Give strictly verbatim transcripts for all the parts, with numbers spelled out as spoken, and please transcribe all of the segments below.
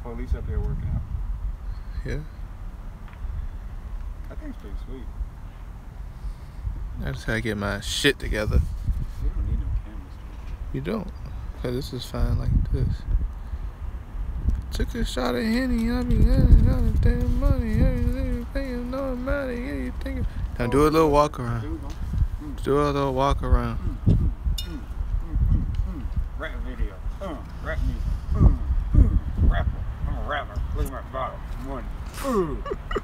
police up here working out. Yeah. I think it's pretty sweet. I just gotta get my shit together. You don't need no cameras. You don't. Cause this is fine like this. Took a shot of Henny, I mean, that damn money, everything, no money, anything. Now do a little walk around. Do a little walk around. Mm, mm, mm, mm, mm, mm. Rap video. Uh, rap music. Mm, mm. Rapper. I'm a rapper. Look at my bottle. Money. Mm.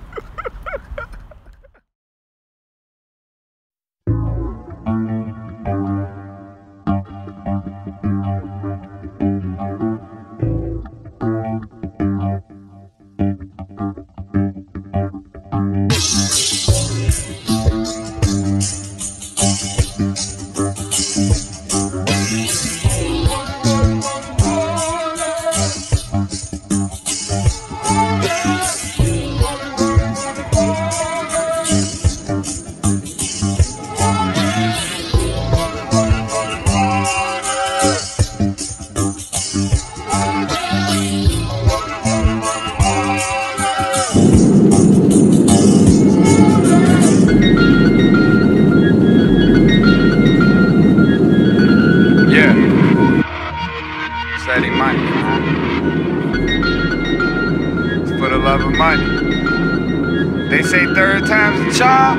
Money. They say third time's a charm.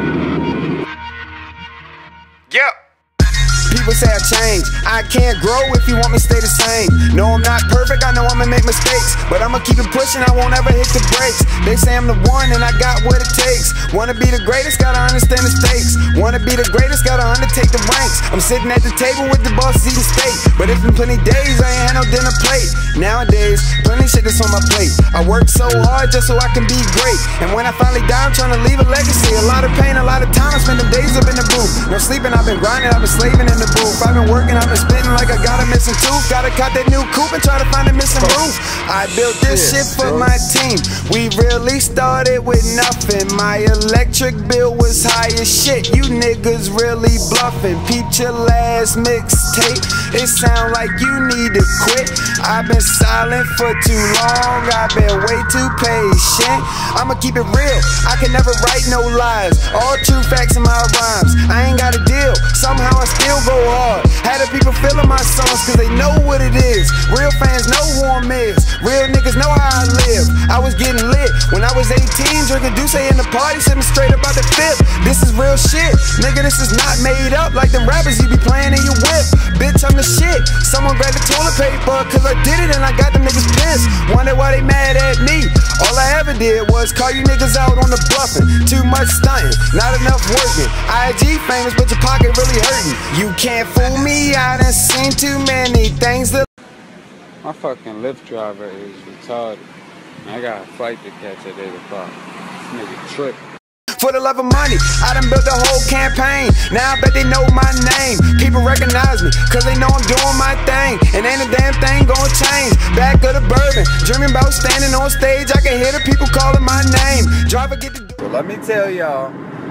Yep. People say I change. I can't grow if you want me to stay the same. No, I'm not perfect, I know I'ma make mistakes, but I'ma keep it pushing, I won't ever hit the brakes. They say I'm the one and I got what it takes. Wanna be the greatest, gotta understand the stakes. Wanna be the greatest, gotta undertake the ranks. I'm sitting at the table with the boss eating steak, but it's been plenty days I ain't had no dinner plate. Nowadays, plenty shit that's on my plate. I work so hard just so I can be great, and when I finally die, I'm trying to leave a legacy. A lot of pain, a lot of time, I spend them days up in the booth. No sleeping, I've been grinding, I've been slaving in the booth. I've been working, I've been spitting like I got a missing tooth. Gotta cut that new coupe and try to find a missing roof. I built this shit for my team. We really started with nothing. My electric bill was high as shit. You niggas really bluffing. Peep your last mixtape. It sound like you need to quit. I've been silent for too long. I've been way too patient. I'ma keep it real. I can never write no lies. All true facts in my rhymes. I ain't got a deal. Somehow I still go hard. Had the people feeling my songs cause they know what it is. Real fans know who I'm is. Real niggas know how I live. I was getting lit when I was eighteen, drinking Douce in the party, sipping straight up out the fifth. This is real shit. Nigga, this is not made up like them rappers you be playing in your whip. Bitch, I'm the shit. Someone grabbed the toilet paper cause I did it and I got them niggas pissed. Wonder why they mad at me. All I ever did was call you niggas out on the bluffing. Too much stunting, not enough working. I G famous but your pocket really hurting. You can't fool me, I done seen too many things that My fucking Lyft driver is retarded. I got a flight to catch at eight o'clock. This nigga trip. For the love of money, I done built a whole campaign. Now I bet they know my name. People recognize me, cause they know I'm doing my thing. And ain't a damn thing gonna change. Back of the bourbon, dreaming about standing on stage. I can hear the people calling my name. Driver get the So let me tell y'all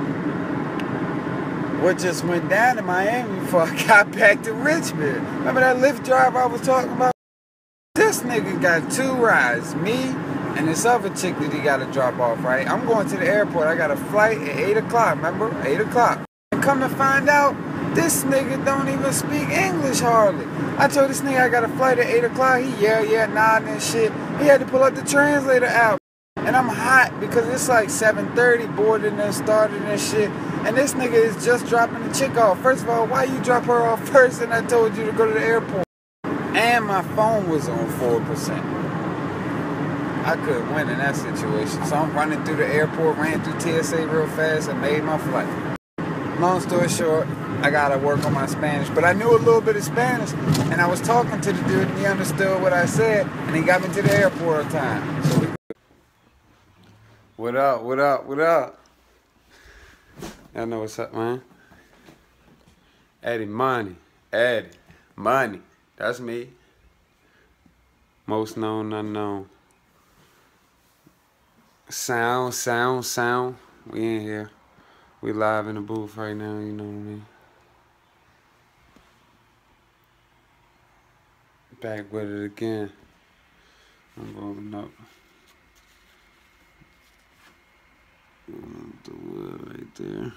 what just went down in Miami before I got back to Richmond. Remember that Lyft driver I was talking about? This nigga got two rides, me and this other chick that he got to drop off, right? I'm going to the airport. I got a flight at eight o'clock, remember? eight o'clock. And come to find out, this nigga don't even speak English hardly. I told this nigga I got a flight at eight o'clock. He yeah, yeah, nodding and shit. He had to pull up the translator out. And I'm hot because it's like seven thirty, boarding and starting and shit. And this nigga is just dropping the chick off. First of all, why you drop her off first and I told you to go to the airport? And my phone was on four percent. I couldn't win in that situation. So I'm running through the airport, ran through T S A real fast and made my flight. Long story short, I gotta work on my Spanish. But I knew a little bit of Spanish and I was talking to the dude and he understood what I said and he got me to the airport on time. So we What up, what up, what up? Y'all know what's up, man. Eddie Money, Eddie Money. That's me. Most known, unknown. Sound, sound, sound. We in here. We live in the booth right now, you know what I mean? Back with it again. I'm rolling up. The wood right there.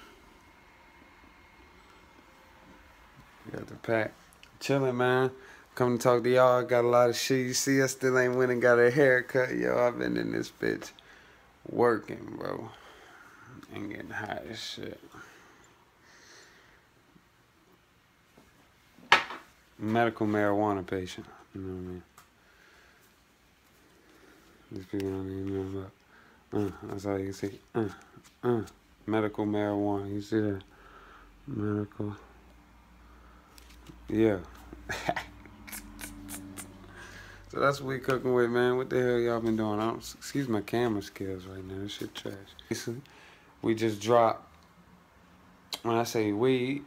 Got the pack. Chilling, man. Come to talk to y'all. Got a lot of shit. You see, I still ain't went and got a haircut, yo. I've been in this bitch working, bro. And getting high as shit. Medical marijuana patient. You know what I mean? These people don't even know about. Uh, that's all you can see. Uh, uh, medical marijuana. You see that? Medical. Yeah. So that's what we cooking with, man. What the hell y'all been doing? I don't, excuse my camera skills right now. This shit trash. We just dropped. When I say we,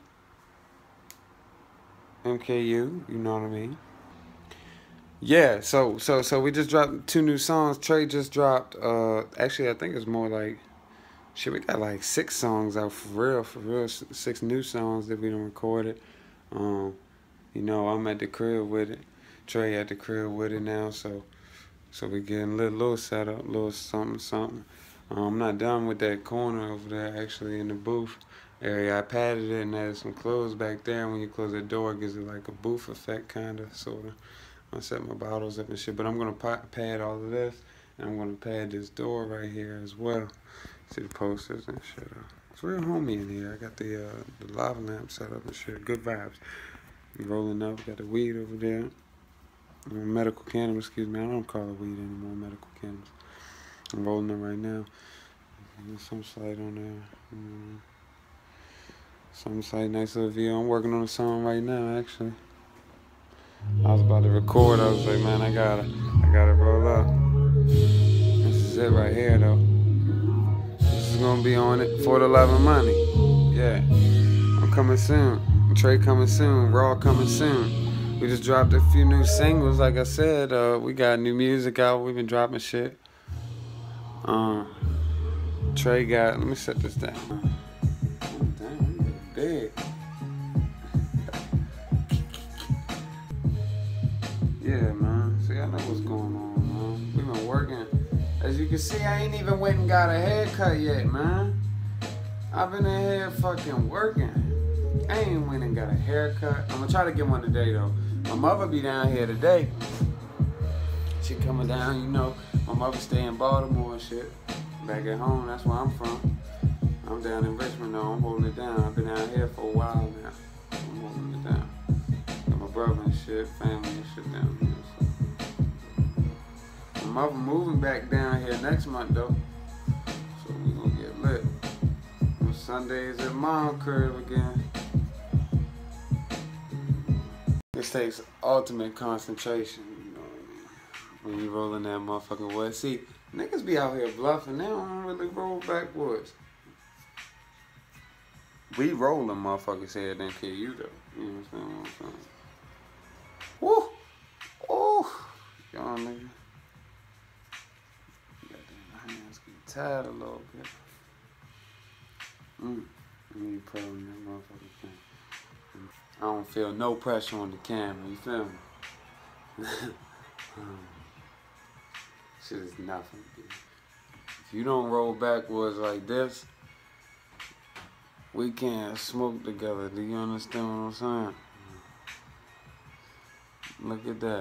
M K U. You know what I mean? Yeah, so so so we just dropped two new songs. Trey just dropped, uh, actually I think it's more like, shit, we got like six songs out for real, for real, six new songs that we done recorded. Um, you know, I'm at the crib with it. Trey at the crib with it now, so so we getting a little, little setup, little something, something. Um, I'm not done with that corner over there, actually, in the booth area. I padded it and added some clothes back there. When you close the door, it gives it like a booth effect, kind of, sort of. I set my bottles up and shit, but I'm gonna pad all of this, and I'm gonna pad this door right here as well. See the posters and shit. It's real homey in here. I got the uh, the lava lamp set up and shit. Good vibes. I'm rolling up. Got the weed over there. Medical cannabis. Excuse me. I don't call it weed anymore. Medical cannabis. I'm rolling up right now. There's some slight on there. Mm. Some slight, nice little video. I'm working on a song right now, actually. I was about to record. I was like, man, I gotta, I gotta roll up. This is it right here, though. This is gonna be on it for the love of money. Yeah, I'm coming soon. Trey coming soon. Raw coming soon. We just dropped a few new singles. Like I said, uh, we got new music out. We've been dropping shit. Um, Trey got. Let me set this down. Damn, big. Yeah, man. See, I know what's going on, man. We've been working. As you can see, I ain't even went and got a haircut yet, man. I've been in here fucking working. I ain't went and got a haircut. I'm gonna try to get one today, though. My mother be down here today. She coming down, you know. My mother stay in Baltimore and shit. Back at home, that's where I'm from. I'm down in Richmond, though. I'm holding it down. I've been out here for a while now. I'm holding it down. Got my brother and shit, family and shit down here. So. My mother moving back down here next month, though. So we gonna get lit. On Sundays at Mom crib again. This takes ultimate concentration, you know what I mean? When you rolling that motherfucking wood. See, niggas be out here bluffing. They don't really roll backwards. We rolling motherfuckers here at M K U, though. You understand what I'm saying? Woo! Woo! Y'all nigga. Goddamn, my hands getting tired a little bit. Mm. I need to put on that motherfucking thing. I don't feel no pressure on the camera, you feel me? um, shit is nothing, dude. If you don't roll backwards like this, we can't smoke together. Do you understand what I'm saying? Look at that.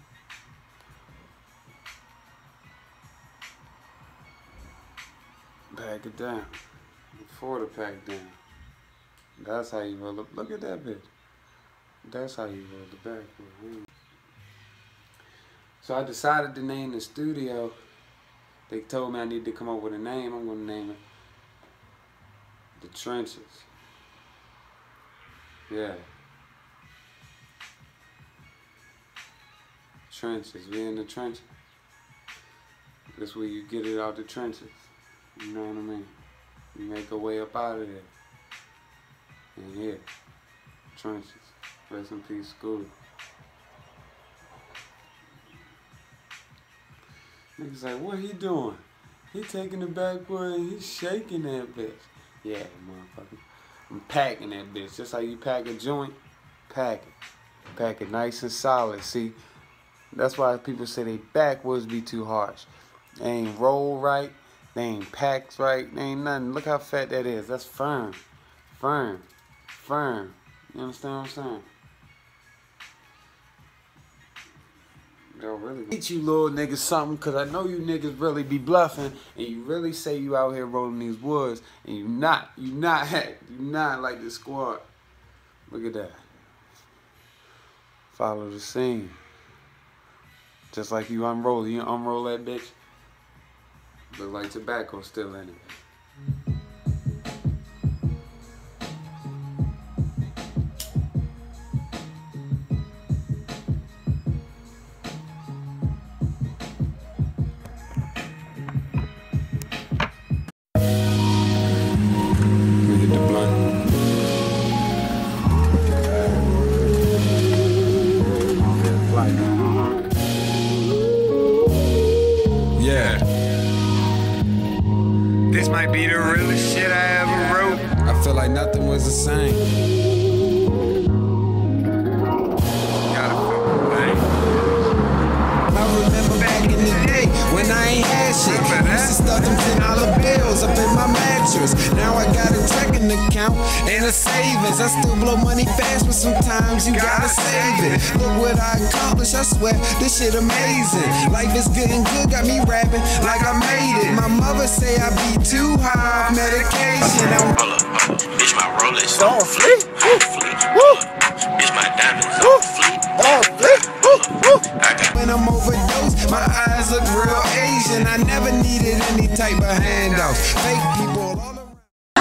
Pack it down. Before the pack down. That's how you roll up. Look at that bitch. That's how you roll the backward. So I decided to name the studio. They told me I need to come up with a name. I'm going to name it The Trenches. Yeah. Trenches. We in the trenches. This way you get it out the trenches. You know what I mean? You make a way up out of there. And yeah, trenches. Rest in peace, school. Niggas like, what he doing? He taking the backwood and he's shaking that bitch. Yeah, motherfucker. I'm packing that bitch. Just like you pack a joint, pack it. Pack it nice and solid. See, That's why people say they backwards be too harsh. They ain't roll right. They ain't packed right. They ain't nothing. Look how fat that is. That's firm. Firm. Firm. You understand what I'm saying? Yo, really teach you little niggas something, cause I know you niggas really be bluffing and you really say you out here rolling these woods and you not, you not, you not like the squad. Look at that. Follow the scene. Just like you unroll, you unroll that bitch. Look like tobacco still in it. This might be the realest shit I ever wrote. I feel like nothing was the same. Gotta feel the pain. I remember back in the day when I ain't had shit. Used to stuff them ten dollar bills up in my mattress. Now I got a checking account and a savings. I still blow money fast, but sometimes you gotta save it. Look what I accomplished, I swear, this shit amazing. Life is good and good, got me rapping like I made it. My mother say I be too high off medication. I'm Hold up, hold up, bitch, my Rolex on fleek. on fleek. Bitch, my diamonds on fleek. Oh, flip. Woo, woo. I got when I'm overdosed, my eyes look real Asian. I never needed any type of handouts. Fake people all around.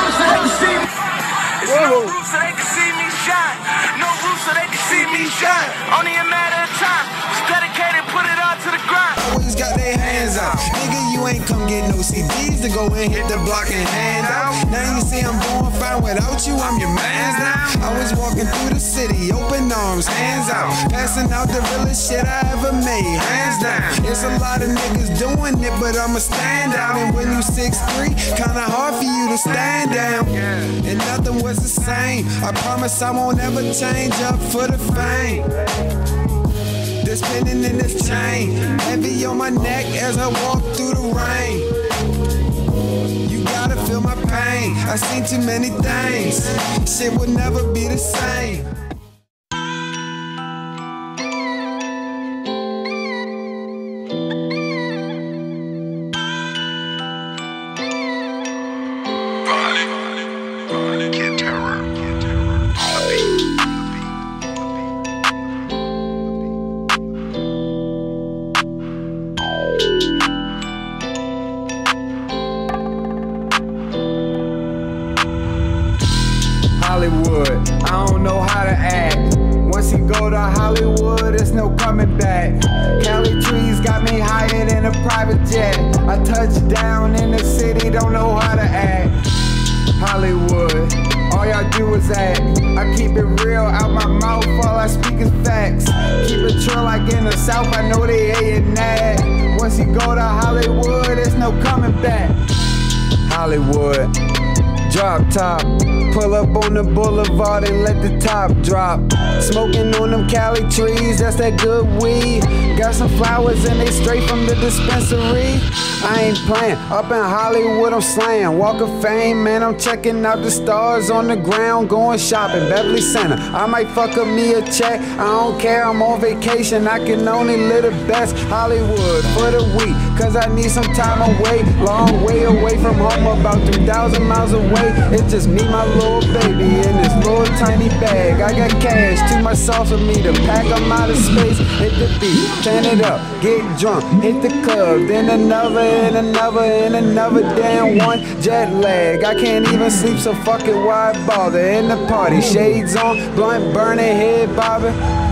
No roof so they can see me shine. No roof so they can see me shine. Only a matter of time. Just dedicated, put it all to the grind. Always got their hands out. Nigga, you ain't come get no C Ds to go and hit the block and hand out. Now you see I'm doing fine without you, I'm your man's now. I was walking through the city, open arms, hands out. Passing out the realest shit I ever made, hands down. It's a lot of niggas doing it, but I'ma stand out. And when you six three, kinda hard for you to stand down. And nothing was the same. I promise I won't ever change up for the fame. The spinning in this chain, heavy on my neck as I walk through the rain. You gotta feel my pain. I seen too many things. Shit would never be the same. Kid Terror. Hollywood, I don't know how to act. Once you go to Hollywood, there's no coming back. Cali trees got me higher than a private jet. I touch down in the city, don't know how to act. Hollywood, all y'all do is act. I keep it real out my mouth, all I speak is facts. Keep it true like in the South, I know they hating that. Once you go to Hollywood, there's no coming back. Hollywood, drop top, pull up on the boulevard and let the top drop. Smoking on them Cali trees, that's that good weed. Got some flowers and they straight from the dispensary. I ain't playing, up in Hollywood I'm slaying. Walk of Fame, man, I'm checking out the stars on the ground, going shopping, Beverly Center. I might fuck up me a check, I don't care, I'm on vacation. I can only live the best Hollywood for the week, cause I need some time away. Long way away from home, about three thousand miles away. It's just me, my little baby, in this little tiny bag. I got cash, too much sauce for me to pack. I'm out of space, hit the beat, turn it up, get drunk, hit the club, then another and another and another damn one. Jet lag, I can't even sleep, so fuck it, why bother? In the party, shades on, blunt burning, head bobbing.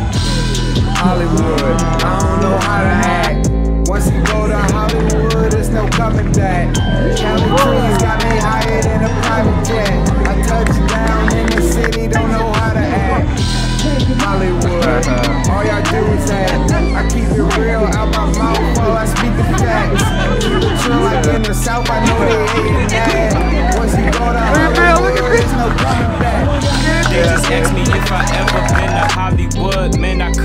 Hollywood, I don't know how to act. Once you go to Hollywood, there's no coming back. Cali trees got me higher than a private jet. I touch down in the city, don't know how to act. Hollywood, all y'all do is act. I keep it real out my mouth while I speak the facts. Keep it true like in the South, I know they hating that. Once you go to Hollywood, there's no coming back. They just asked me if I ever been to Hollywood, man I could, but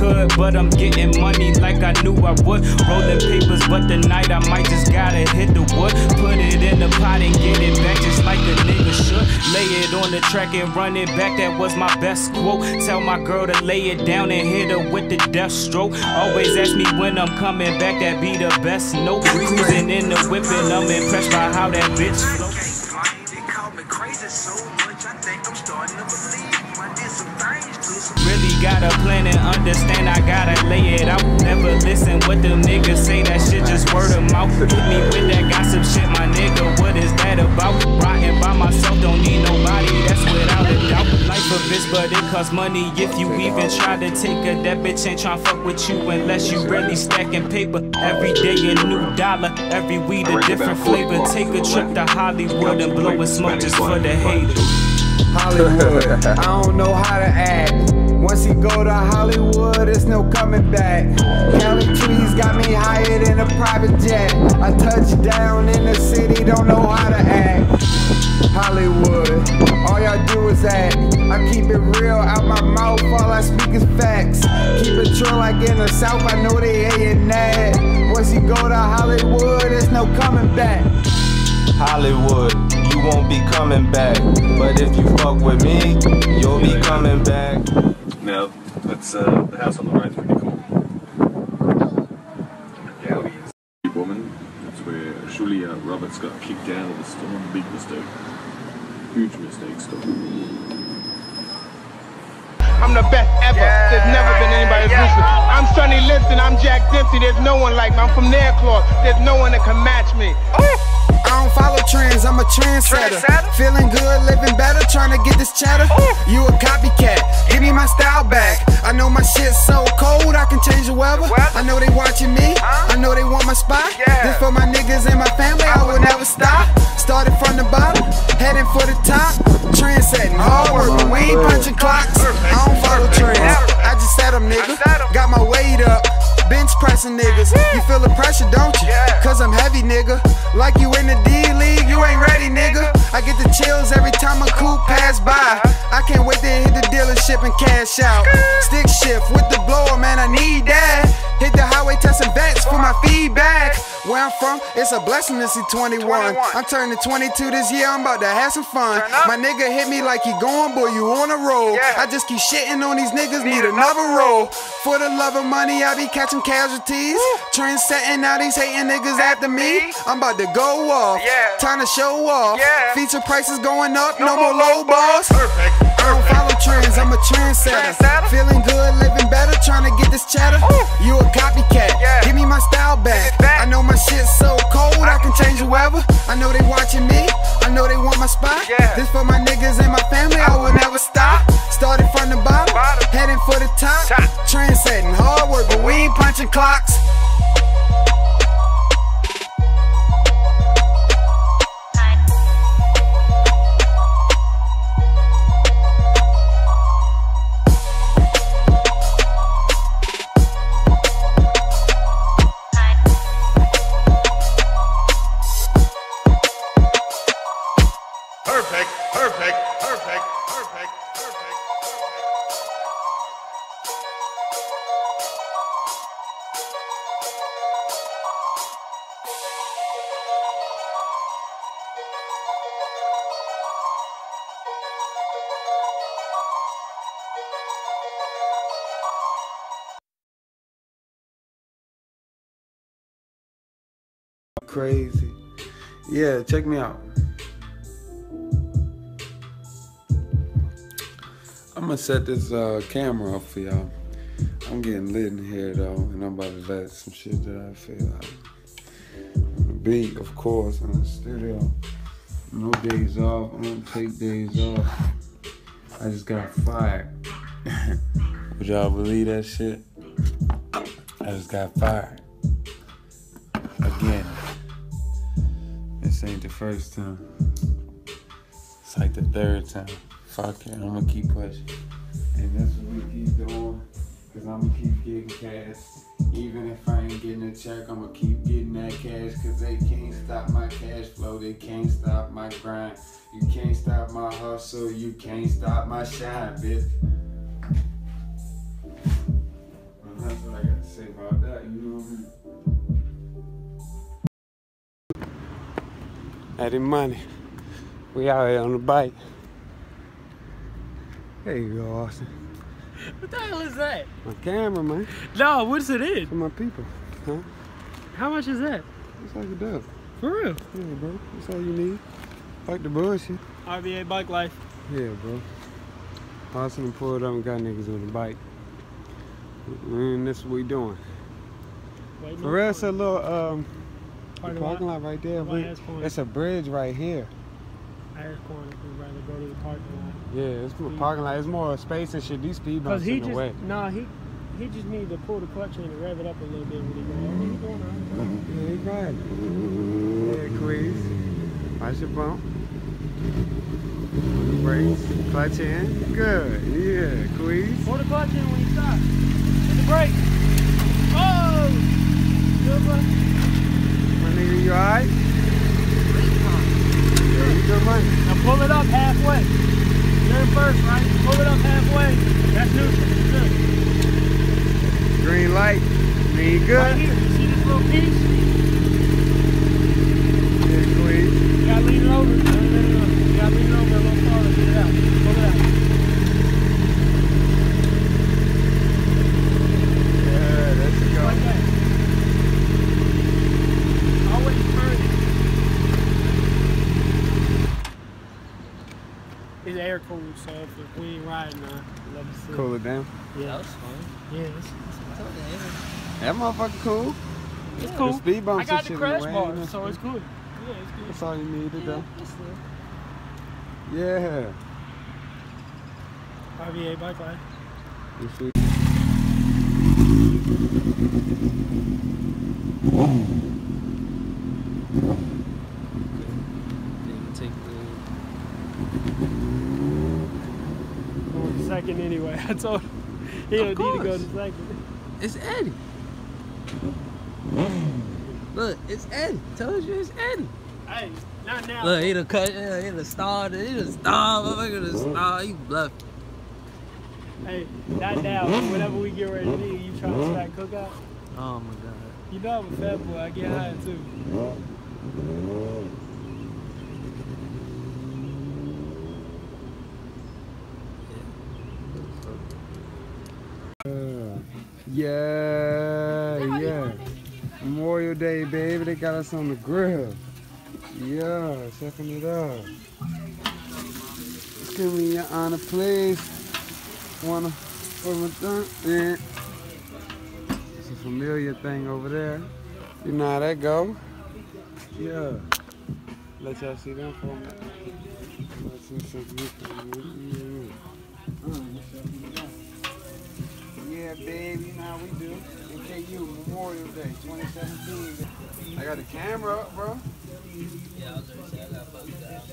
but I'm getting money like I knew I would. Rolling papers, but tonight I might just gotta hit the wood. Put it in the pot and get it back just like a nigga should. Lay it on the track and run it back, that was my best quote. Tell my girl to lay it down and hit her with the death stroke. Always ask me when I'm coming back, that be the best note. Cruising in the whip and I'm impressed by how that bitch flows. They call me crazy so much, I think I'm starting to believe I did some things to some. Really gotta plan and understand, I gotta lay it out. Never listen what them niggas say, that shit just word of mouth. Hit me with that gossip shit, my nigga, what is that about? Riding by myself, don't need nobody, that's without a doubt. Life a bitch, but it costs money if you even try to take her. That bitch ain't tryna fuck with you unless you really stacking paper. Every day a new dollar, every weed a different flavor. Take a trip to Hollywood and blow a smoke just for the haters. Hollywood, I don't know how to act. Once you go to Hollywood, there's no coming back. Cali trees got me higher than a private jet. I touch down in the city, don't know how to act. Hollywood, all y'all do is act. I keep it real out my mouth, all I speak is facts. Keep it true like in the South, I know they hating that. Once you go to Hollywood, there's no coming back. Hollywood, you won't be coming back. But if you fuck with me, you'll be coming back. Now, that's uh, the house on the right is pretty cool. Yeah, woman. That's where Julia Roberts got kicked out of the storm. Big mistake. Huge mistake, storm. I'm the best ever. Yeah, There's never been anybody yeah. Listen. I'm Sonny Liston. I'm Jack Dempsey. There's no one like me. I'm from Nairclaw. There's no one that can match me. Ooh. I don't follow trends, I'm a trendsetter. trendsetter. Feeling good, living better, trying to get this cheddar. Ooh. You a copycat, give me my style back. I know my shit's so cold, I can change the weather. The weather. I know they watching me, huh? I know they want my spot. Yeah. This for my niggas and my family, I will never stop. Started from the bottom, heading for the top. Trendsetting, hard work, but we ain't punching clocks. I don't follow trends, I just set them, nigga. Got my weight up. Bench pressing niggas, you feel the pressure, don't you? Yeah. Cause I'm heavy, nigga. Like you in the D-League, you ain't ready, nigga. I get the chills every time a coupe pass by. I can't wait to hit the dealership and cash out. Stick shift with the blower, man, I need that. Hit the highway testing vets for my feedback. Where I'm from, it's a blessing to see twenty-one. I'm turning twenty-two this year, I'm about to have some fun. My nigga hit me like he going, boy, you on a roll. I just keep shitting on these niggas, need another roll. For the love of money, I be catching casualties. Trend setting, now these hating niggas after me. I'm about to go off, time to show off. Feature prices going up, no more low balls. I don't follow trends, I'm a trendsetter. Feeling good, living better, trying to get this cheddar. You a copycat, give me my style back. I know my shit's so cold, I can change the weather. I know they watching me, I know they want my spot. This for my niggas and my family, I will never stop. Started from the bottom, heading for the top. Trendsetting, hard work, but we ain't punching clocks. Perfect, perfect, perfect, perfect, perfect. Crazy. Yeah, check me out. I'm gonna set this uh, camera up for y'all. I'm getting lit in here though, and I'm about to let some shit that I feel like. On the beat, of course, in the studio. No days off, I don't take days off. I just got fired. Would y'all believe that shit? I just got fired. Again. This ain't the first time. It's like the third time. Fuck it, I'm gonna keep pushing. And that's what we keep doing. Cause I'm gonna keep getting cash. Even if I ain't getting a check, I'm gonna keep getting that cash. Cause they can't stop my cash flow. They can't stop my grind. You can't stop my hustle. You can't stop my shine, bitch. My hustle that, you know what I mean? Eddie Money. We out here on the bike. There you go, Austin. What the hell is that? My camera, man. No, what's it in? For my people. Huh? How much is that? It's like a dub. For real? Yeah, bro. That's all you need. Like the bullshit. R V A Bike Life. Yeah, bro. Austin pulled up and got niggas on the bike. And that's what we doing. Wait, For real, it's a little um, Parking parking lot? lot right there. Right, We, that's corner. it's a bridge right here. Ass corner. We'd rather go to the parking lot. Yeah, it's more parking lot. It's more space and shit. These speed bumps he in the just, way. Nah, he he just needs to pull the clutch in and rev it up a little bit when he go. Oh, he doing all right. Yeah, he got it. Yeah, Queez. Watch your bump. Brakes. Clutch in. Good. Yeah, Queez. Pull the clutch in when you stop. Hit the brake. Oh! Good, bro. My nigga, you alright? Yeah, you good money. Now pull it up halfway. You're in first, right? Pull it up halfway. That's neutral. Good. Green light. Mean good. Right here. You see this little piece? Yeah, Queez. You gotta lean it over. No, no, no, no. You gotta lean it over a little farther. Get it out. Pull it out. Yeah, there you go. Like that. Always turn it. It's air cooled, so if we ain't riding, uh, let us see. Cool it down. Yeah, that was fun. Yeah, it's, it's That motherfucker cool. It's cool. The speed bumps I got and the shit crash in the bar, way, so it's good. Yeah, it's good. That's all you need to yeah, do. It's good. Yeah. R V A Bike Life. You see? Going to second anyway. I told him he don't need to go to second. It's Eddie. Look, it's Eddie. Told you it's Eddie. Hey, not now. Look, he done cut, he done started, he done started, motherfucker done started, you bluff. Hey, not now. Whenever we get ready to leave, you try to stack cookout. Oh my god. You know I'm a fat boy. I get high too. Uh, yeah, yeah. Memorial Day, baby. They got us on the grill. Yeah, checking it out. Excuse me, Your Honor, please. Wanna put my thumb in? It's a familiar thing over there. You know how that go? Yeah. Let y'all see them for a minute. Let's see something. Yeah, babe, you know how we do. M K U Memorial Day, twenty seventeen. I got the camera up, bro. Yeah, I was gonna say, I got fucked up.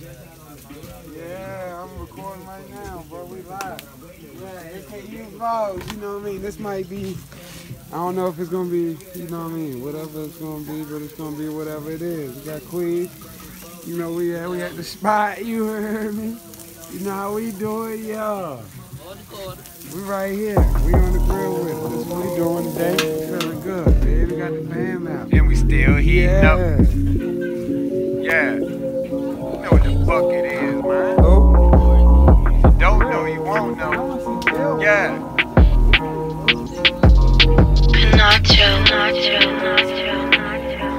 Yeah, I'm recording right now, bro. We live. Yeah, M K U vlogs, you know what I mean? This might be, I don't know if it's gonna be, you know what I mean, whatever it's gonna be, but it's gonna be whatever it is. We got Queez. You know, we at, we at the spot, you heard me? You know how we do it, yeah. We right here. We on the grill with it. That's what we doing today. Feeling good, baby. We got the fam out. And we still heating yeah. up. Yeah. You know what the fuck it is, man. Oh. If you don't know, you won't know. Yeah. Nacho, nacho, nacho, nacho.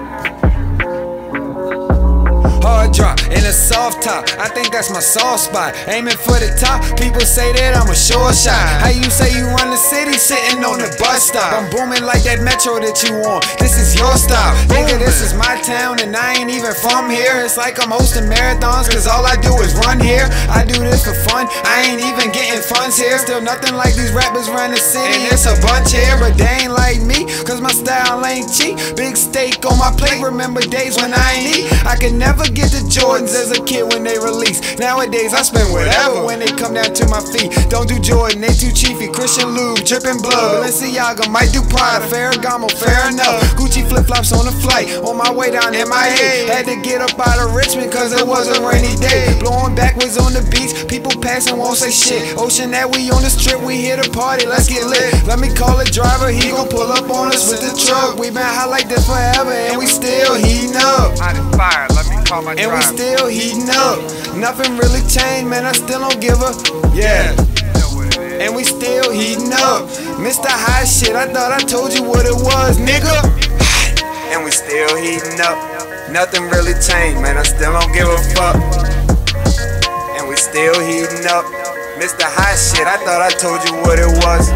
Hard drop in a soft top, I think that's my soft spot. Aiming for the top, people say that I'm a sure shot. How you say you run the city sitting on the bus stop? I'm booming like that metro that you want. This is your style. Nigga, this is my town and I ain't even from here. It's like I'm hosting marathons cause all I do is run here. I do this for fun, I ain't even getting funds here. Still nothing like these rappers run the city. And it's a bunch here, but they ain't like me cause my style ain't cheap. Big steak on my plate, remember days when I ain't eat. I could never get the Jordans as a kid when they release. Nowadays I spend whatever when they come down to my feet. Don't do Jordan, they too cheapy. Christian lube, dripping blood. Balenciaga might do Prada, Ferragamo, fair enough. Gucci flip flip-flops on the flight. On my way down M I A, had to get up out of Richmond cause it was a rainy day. Blowing backwards on the beach, people passing won't say shit. Ocean that we on this trip, we here to party, let's get lit. Let me call a driver, he gon' pull up on us with the truck. We been hot like this forever and we still heating up. Hot as fire, let me call my And we driver. still heating up. Nothing really changed, man, I still don't give a, yeah. And we still heating up. Mister Hot Shit, I thought I told you what it was, nigga. And we still heating up. Nothing really changed, man, I still don't give a fuck. And we still heating up. Mister Hot Shit, I thought I told you what it was.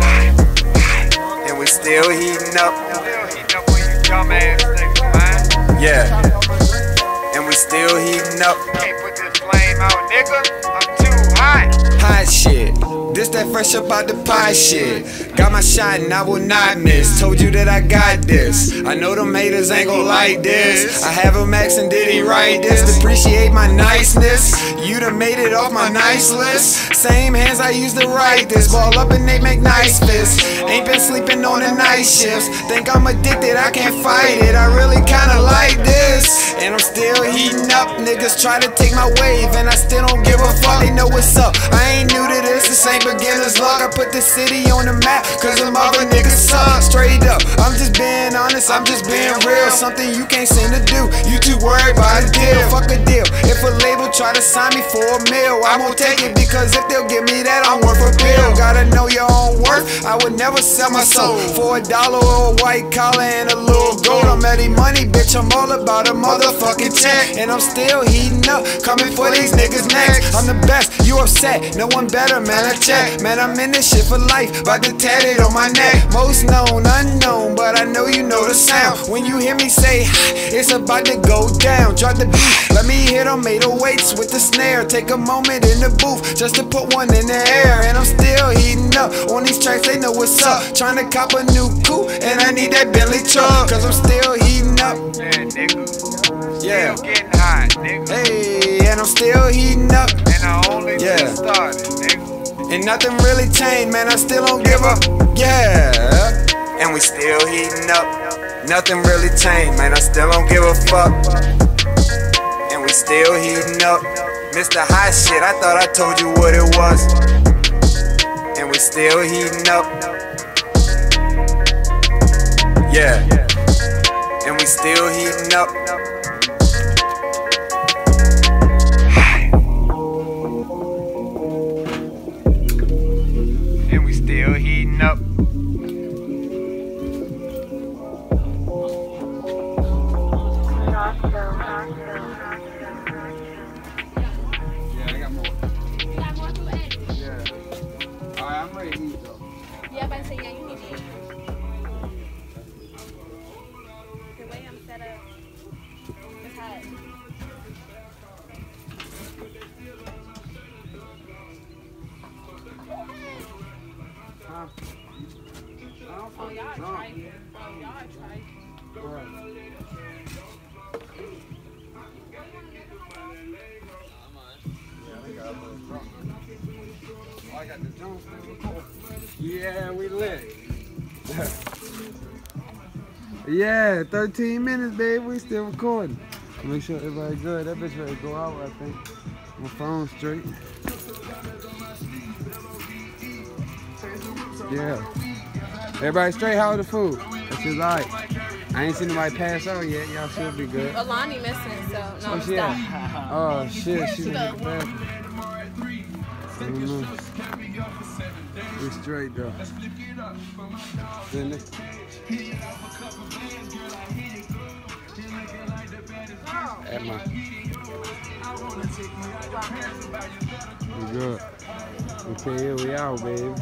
And we still heating up. Still heating up on you dumbass niggas, man. Yeah. And we still heating up. Can't put this flame out, nigga. I'm too hot. Hot shit. This that fresh up out the pie shit. Got my shot and I will not miss. Told you that I got this. I know them haters ain't gon' like this. I have a max and did he write this? Appreciate my niceness. You done made it off my nice list. Same hands I used to write this. Ball up and they make nice fists. Ain't been sleeping on the night shifts. Think I'm addicted, I can't fight it. I really kinda like this. And I'm still heating up. Niggas try to take my wave and I still don't give a fuck. They know what's up. I ain't new to this. This ain't beginner's luck. I put the city on the map cause them other niggas suck. Straight up, I'm just being honest, I'm just being real. Something you can't seem to do, you too worried about a deal. Fuck a deal, if a label try to sign me for a meal, I won't take it because if they'll give me that, I'm worth a bill. Gotta know your own worth, I would never sell my soul for a dollar or a white collar and a little gold. I'm Eddie Money, bitch, I'm all about a motherfucking check. And I'm still heating up, coming for these niggas next. I'm the best, you upset, no one better, man, I check. Man, I'm in this shit for life, about to tat it on my neck. Most known, unknown, but I know you know the sound. When you hear me say, it's about to go down. Drop the beat, let me hit on eight oh eights with the snare. Take a moment in the booth, just to put one in the air. And I'm still heating up, on these tracks they know what's up. Trying to cop a new coupe, and I need that Bentley truck. Cause I'm still heating up. Yeah, nigga. Yeah. Still getting hot, nigga. Hey, and I'm still heating up. And I only Yeah. just started, nigga. And nothing really changed, man, I still don't give a, yeah. And we still heating up. Nothing really changed, man, I still don't give a fuck. And we still heating up. Mister Hot Shit, I thought I told you what it was. And we still heating up. Yeah. And we still heating up. And we still heating up. Yeah, I got more. Yeah. Alright, I'm ready to eat though. Yeah, but I say, yeah, you need to eat. The way I'm set up, it's hot. Huh? I don't Oh, feel y'all drunk. tried. Oh, y'all tried. Alright. Yeah, they got a little drunk. Oh, I got the Jones thing recorded. Yeah, we lit. Yeah, thirteen minutes, babe. We still recording. Make sure everybody good. That bitch ready to go out, I think. My phone's straight. Yeah. Everybody straight? How was the food? That's just like. I ain't seen nobody pass out yet. Y'all should be good. Alani missing, so no, Oh, I'm shit. stuck. Oh, shit. She She didn't go. get back. I don't know. We straight, though. Then it- At my. We good. Okay, here we out, baby.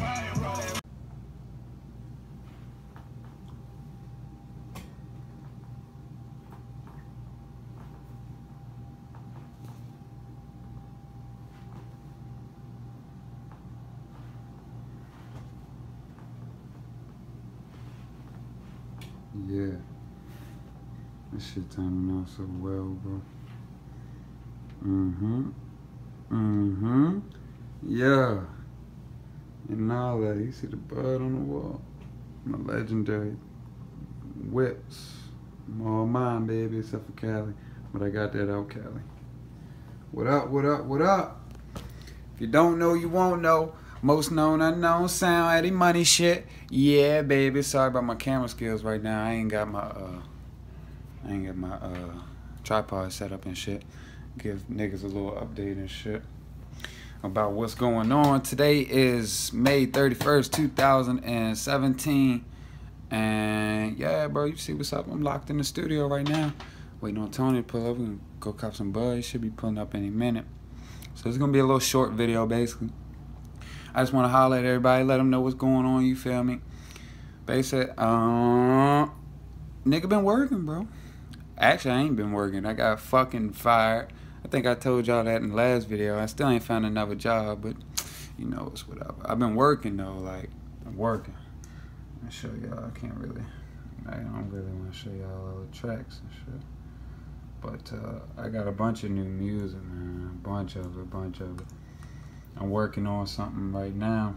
Yeah. This shit turning out so well, bro. Mm-hmm. Mm-hmm. Yeah. And now that you see the bud on the wall. My legendary whips. I'm all mine, baby, except for Cali. But I got that out, Cali. What up, what up, what up? If you don't know, you won't know. Most known, unknown sound, Eddie Money shit. Yeah, baby. Sorry about my camera skills right now. I ain't got my, uh, I ain't got my, uh, tripod set up and shit. Give niggas a little update and shit about what's going on. Today is May thirty-first, two thousand seventeen. And yeah, bro, you see what's up. I'm locked in the studio right now. Waiting on Tony to pull up. We can go cop some bud. He should be pulling up any minute. So it's going to be a little short video, basically. I just want to holler at everybody, let them know what's going on, you feel me? Basically, uh, nigga been working, bro. Actually, I ain't been working. I got fucking fired. I think I told y'all that in the last video. I still ain't found another job, but you know, it's whatever. I've been working, though, like, I'm working. I'll show y'all. I can't really, I don't really want to show y'all all the tracks and shit. But uh, I got a bunch of new music, man. A bunch of it, a bunch of it. I'm working on something right now.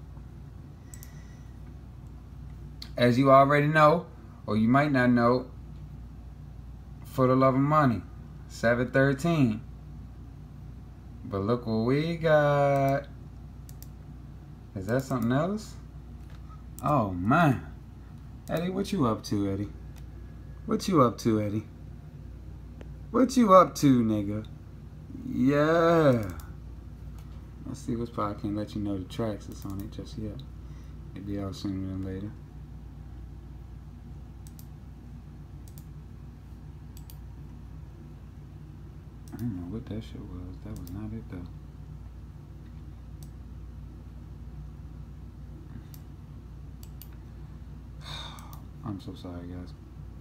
As you already know, or you might not know, For the Love of Money, seven thirteen. But look what we got. Is that something else? Oh, man. Eddie, what you up to, Eddie? What you up to, Eddie? What you up to, nigga? Yeah. Let's see what's probably. I can't let you know the tracks that's on it just yet. Maybe I'll sooner than later. I don't know what that shit was. That was not it though. I'm so sorry, guys.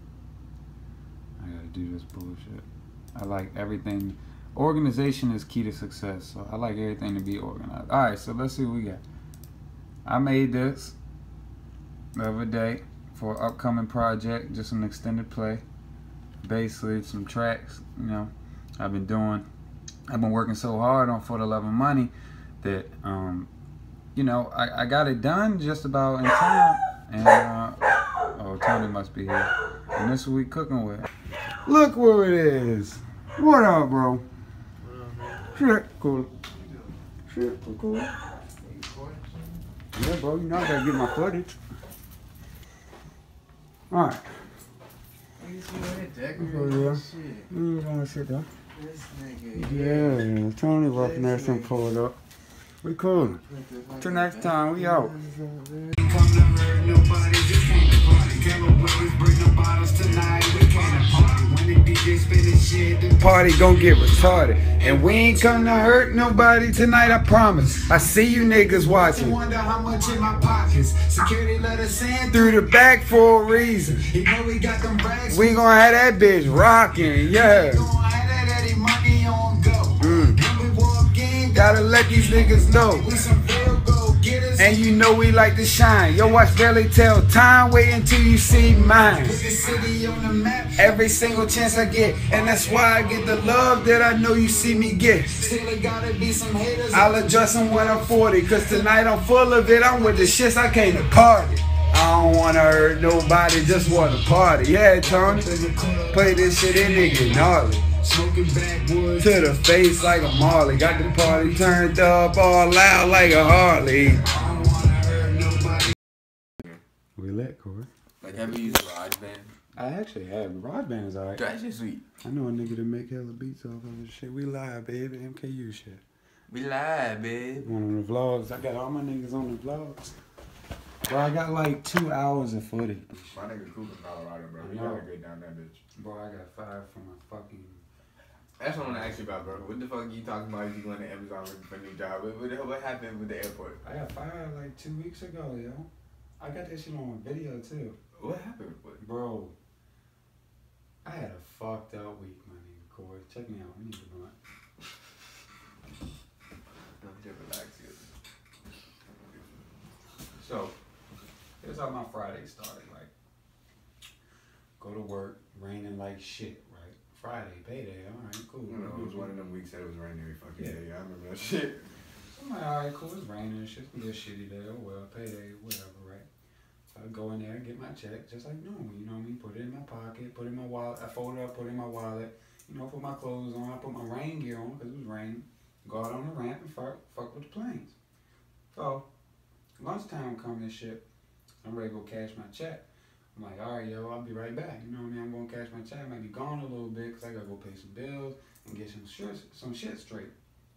I gotta do this bullshit. I like everything. Organization is key to success, so I like everything to be organized. Alright, so let's see what we got. I made this the other day for an upcoming project, just an extended play. Basically, some tracks, you know, I've been doing. I've been working so hard on For the Love of Money that, um, you know, I, I got it done just about in time. And, uh, oh, Tony must be here. And this is what we cooking with. Look where it is. What up, bro? Shit, cool. Shit, cool. Yeah, bro, you know I gotta get my footage. Alright. Oh, yeah. You wanna sit down? Yeah, Tony walking there, some pulled up. We cool. Till next time, we out. Party gon' get retarded, and we ain't come to hurt nobody tonight, I promise. I see you niggas watching. Wonder how much in my pockets. Security let us in through the back for a reason. You know we got them racks. We gon' have that bitch rocking, yeah. Mm. Gotta let these niggas know. We some real go-getters. And you know we like to shine. Yo, watch barely tell time. Wait until you see mine. Put this city on the map every single chance I get. And that's why I get the love that I know you see me get. Still it gotta be some haters. I'll address them when I'm forty. Cause tonight I'm full of it. I'm with the shits, I came to party. I don't wanna hurt nobody, just wanna party. Yeah, Tony. Play this shit in, nigga, gnarly. Smoking backwoods to the face like a Marley. Got the party turned up all loud like a Harley. I don't wanna hurt nobody. We lit, Corey. Like, have you used GarageBand? I actually have. GarageBand is alright. That's just sweet. I know a nigga that make hella beats off of this shit. We live, baby. M K U shit. We live, babe. One of the vlogs. I got all my niggas on the vlogs. Bro, I got like two hours of footage. My nigga cool in Colorado, bro. We gotta get down that bitch. Bro, I got fired from a fucking... That's what I want to ask you about, bro. What the fuck you talking about? You going to Amazon for a new job? What, what, what happened with the airport? I got fired like two weeks ago, yo. I got that shit on video too. What happened? What? Bro, I had a fucked up week, my nigga Corey. Check me out. We need to blunt. Don't just relax here. So, here's how my Friday started. Like, go to work, raining like shit, right? Friday, payday, alright, cool. You know, it was one of them weeks that it was raining every fucking yeah. day. Yeah, I remember that shit. So I'm like, alright, cool, it's raining and shit. It's gonna be a shitty day. Oh well, payday, whatever, right? So I go in there, get my check, just like normal, you know what I mean? put it in my pocket, put it in my wallet. I fold it up, put it in my wallet. You know, put my clothes on. I put my rain gear on because it was raining. Go out on the ramp and fuck, fuck with the planes. So, lunchtime coming and shit. I'm ready to go cash my check. I'm like, all right, yo, I'll be right back. You know what I mean? I'm going to cash my check. I might be gone a little bit because I got to go pay some bills and get some shit, some shit straight.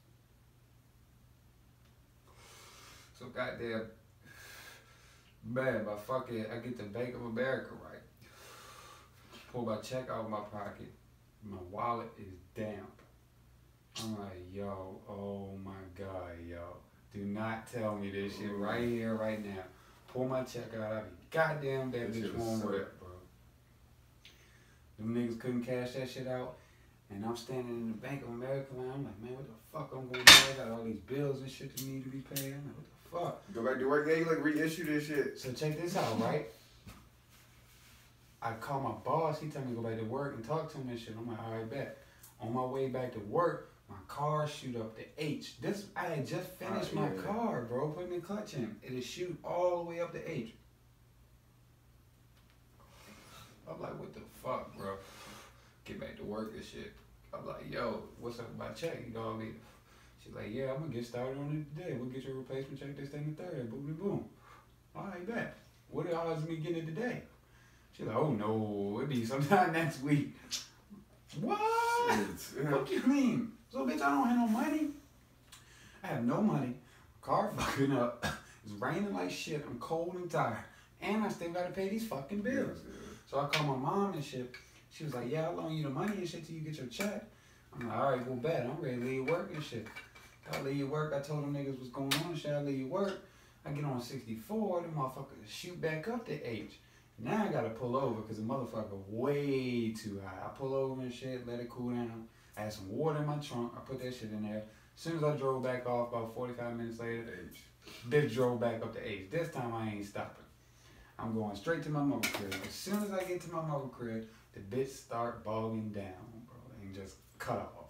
So, goddamn, man, but fuck it, I get the Bank of America right. Pull my check out of my pocket. My wallet is damp. I'm like, yo, oh my God, yo. Do not tell me this shit right here, right now. Pull my check out. I be goddamn that bitch won't rip, bro. Them niggas couldn't cash that shit out. And I'm standing in the Bank of America line. I'm like, man, what the fuck I'm gonna do? I got all these bills and shit that need to be paid. I'm like, what the fuck? Go back to work, they like reissue this shit. So check this out, right? I call my boss. He tell me to go back to work and talk to him and shit. I'm like, all right, bet. On my way back to work, my car shoot up to H. This I had just finished oh, yeah. my car, bro, putting the clutch in. It'll shoot all the way up to H. I'm like, what the fuck, bro? Get back to work and shit. I'm like, yo, what's up with my check? You know what I mean? She's like, yeah, I'm gonna get started on it today. We'll get your replacement check this, that, and the third. Boom, boom, boom. All right, bet. What are the odds of me getting it today? She's like, oh no, it'll be sometime next week. What? What do you mean? So, bitch, I don't have no money. I have no money. Car fucking up. It's raining like shit. I'm cold and tired. And I still gotta pay these fucking bills. So I call my mom and shit. She was like, yeah, I'll loan you the money and shit till you get your check. I'm like, all right, well, bet. I'm ready to leave work and shit. I leave work. I told them niggas what's going on and shit. I leave work. I get on sixty-four. The motherfucker shoot back up to H. Now I gotta pull over because the motherfucker way too high. I pull over and shit, let it cool down. I had some water in my trunk. I put that shit in there. As soon as I drove back off, about forty-five minutes later, bitch drove back up to H. This time I ain't stopping. I'm going straight to my mother crib. As soon as I get to my mother crib, the bitch start bogging down, bro, and just cut off.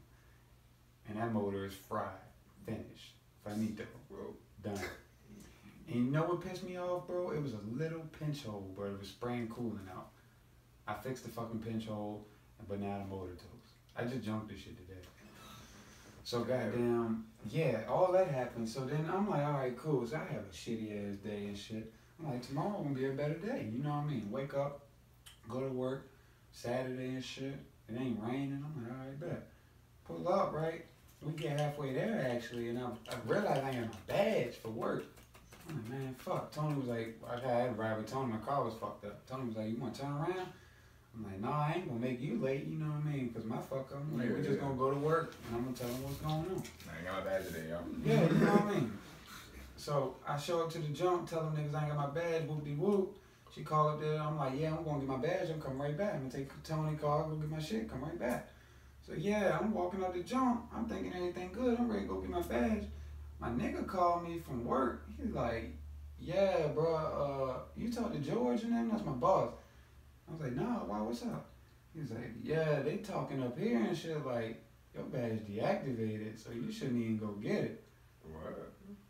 And that motor is fried, finished. Finito, bro, done. And you know what pissed me off, bro? It was a little pinch hole, bro. It was spraying coolant out. I fixed the fucking pinch hole, but now the motor toast. I just junked this shit today. So goddamn, yeah, all that happened. So then I'm like, all right, cool. So I have a shitty ass day and shit. I'm like, tomorrow gonna be a better day. You know what I mean? Wake up, go to work, Saturday and shit. It ain't raining. I'm like, all right, bet. Pull up, right? We get halfway there actually, and I, I realized I ain't got my badge for work. I'm like, man, fuck. Tony was like, I had to ride with Tony. My car was fucked up. Tony was like, you want to turn around? I'm like, nah, I ain't gonna make you late. You know what I mean? Because my fuck up. I'm like, yeah, we just yeah. gonna go to work, and I'm gonna tell them what's going on. I ain't got my badge today, y'all. Yeah, you know what I mean? So I show up to the jump, tell them niggas I ain't got my badge, whoop-de-whoop. She called up there. I'm like, yeah, I'm gonna get my badge. I'm coming right back. I'm gonna take Tony's car, go get my shit, come right back. So yeah, I'm walking up the jump. I'm thinking everything good. I'm ready to go get my badge. My nigga called me from work. He's like, yeah, bro, uh, you talk to George and them? That's my boss. I was like, nah, why, what's up? He was like, yeah, they talking up here and shit like, your badge deactivated, so you shouldn't even go get it. What?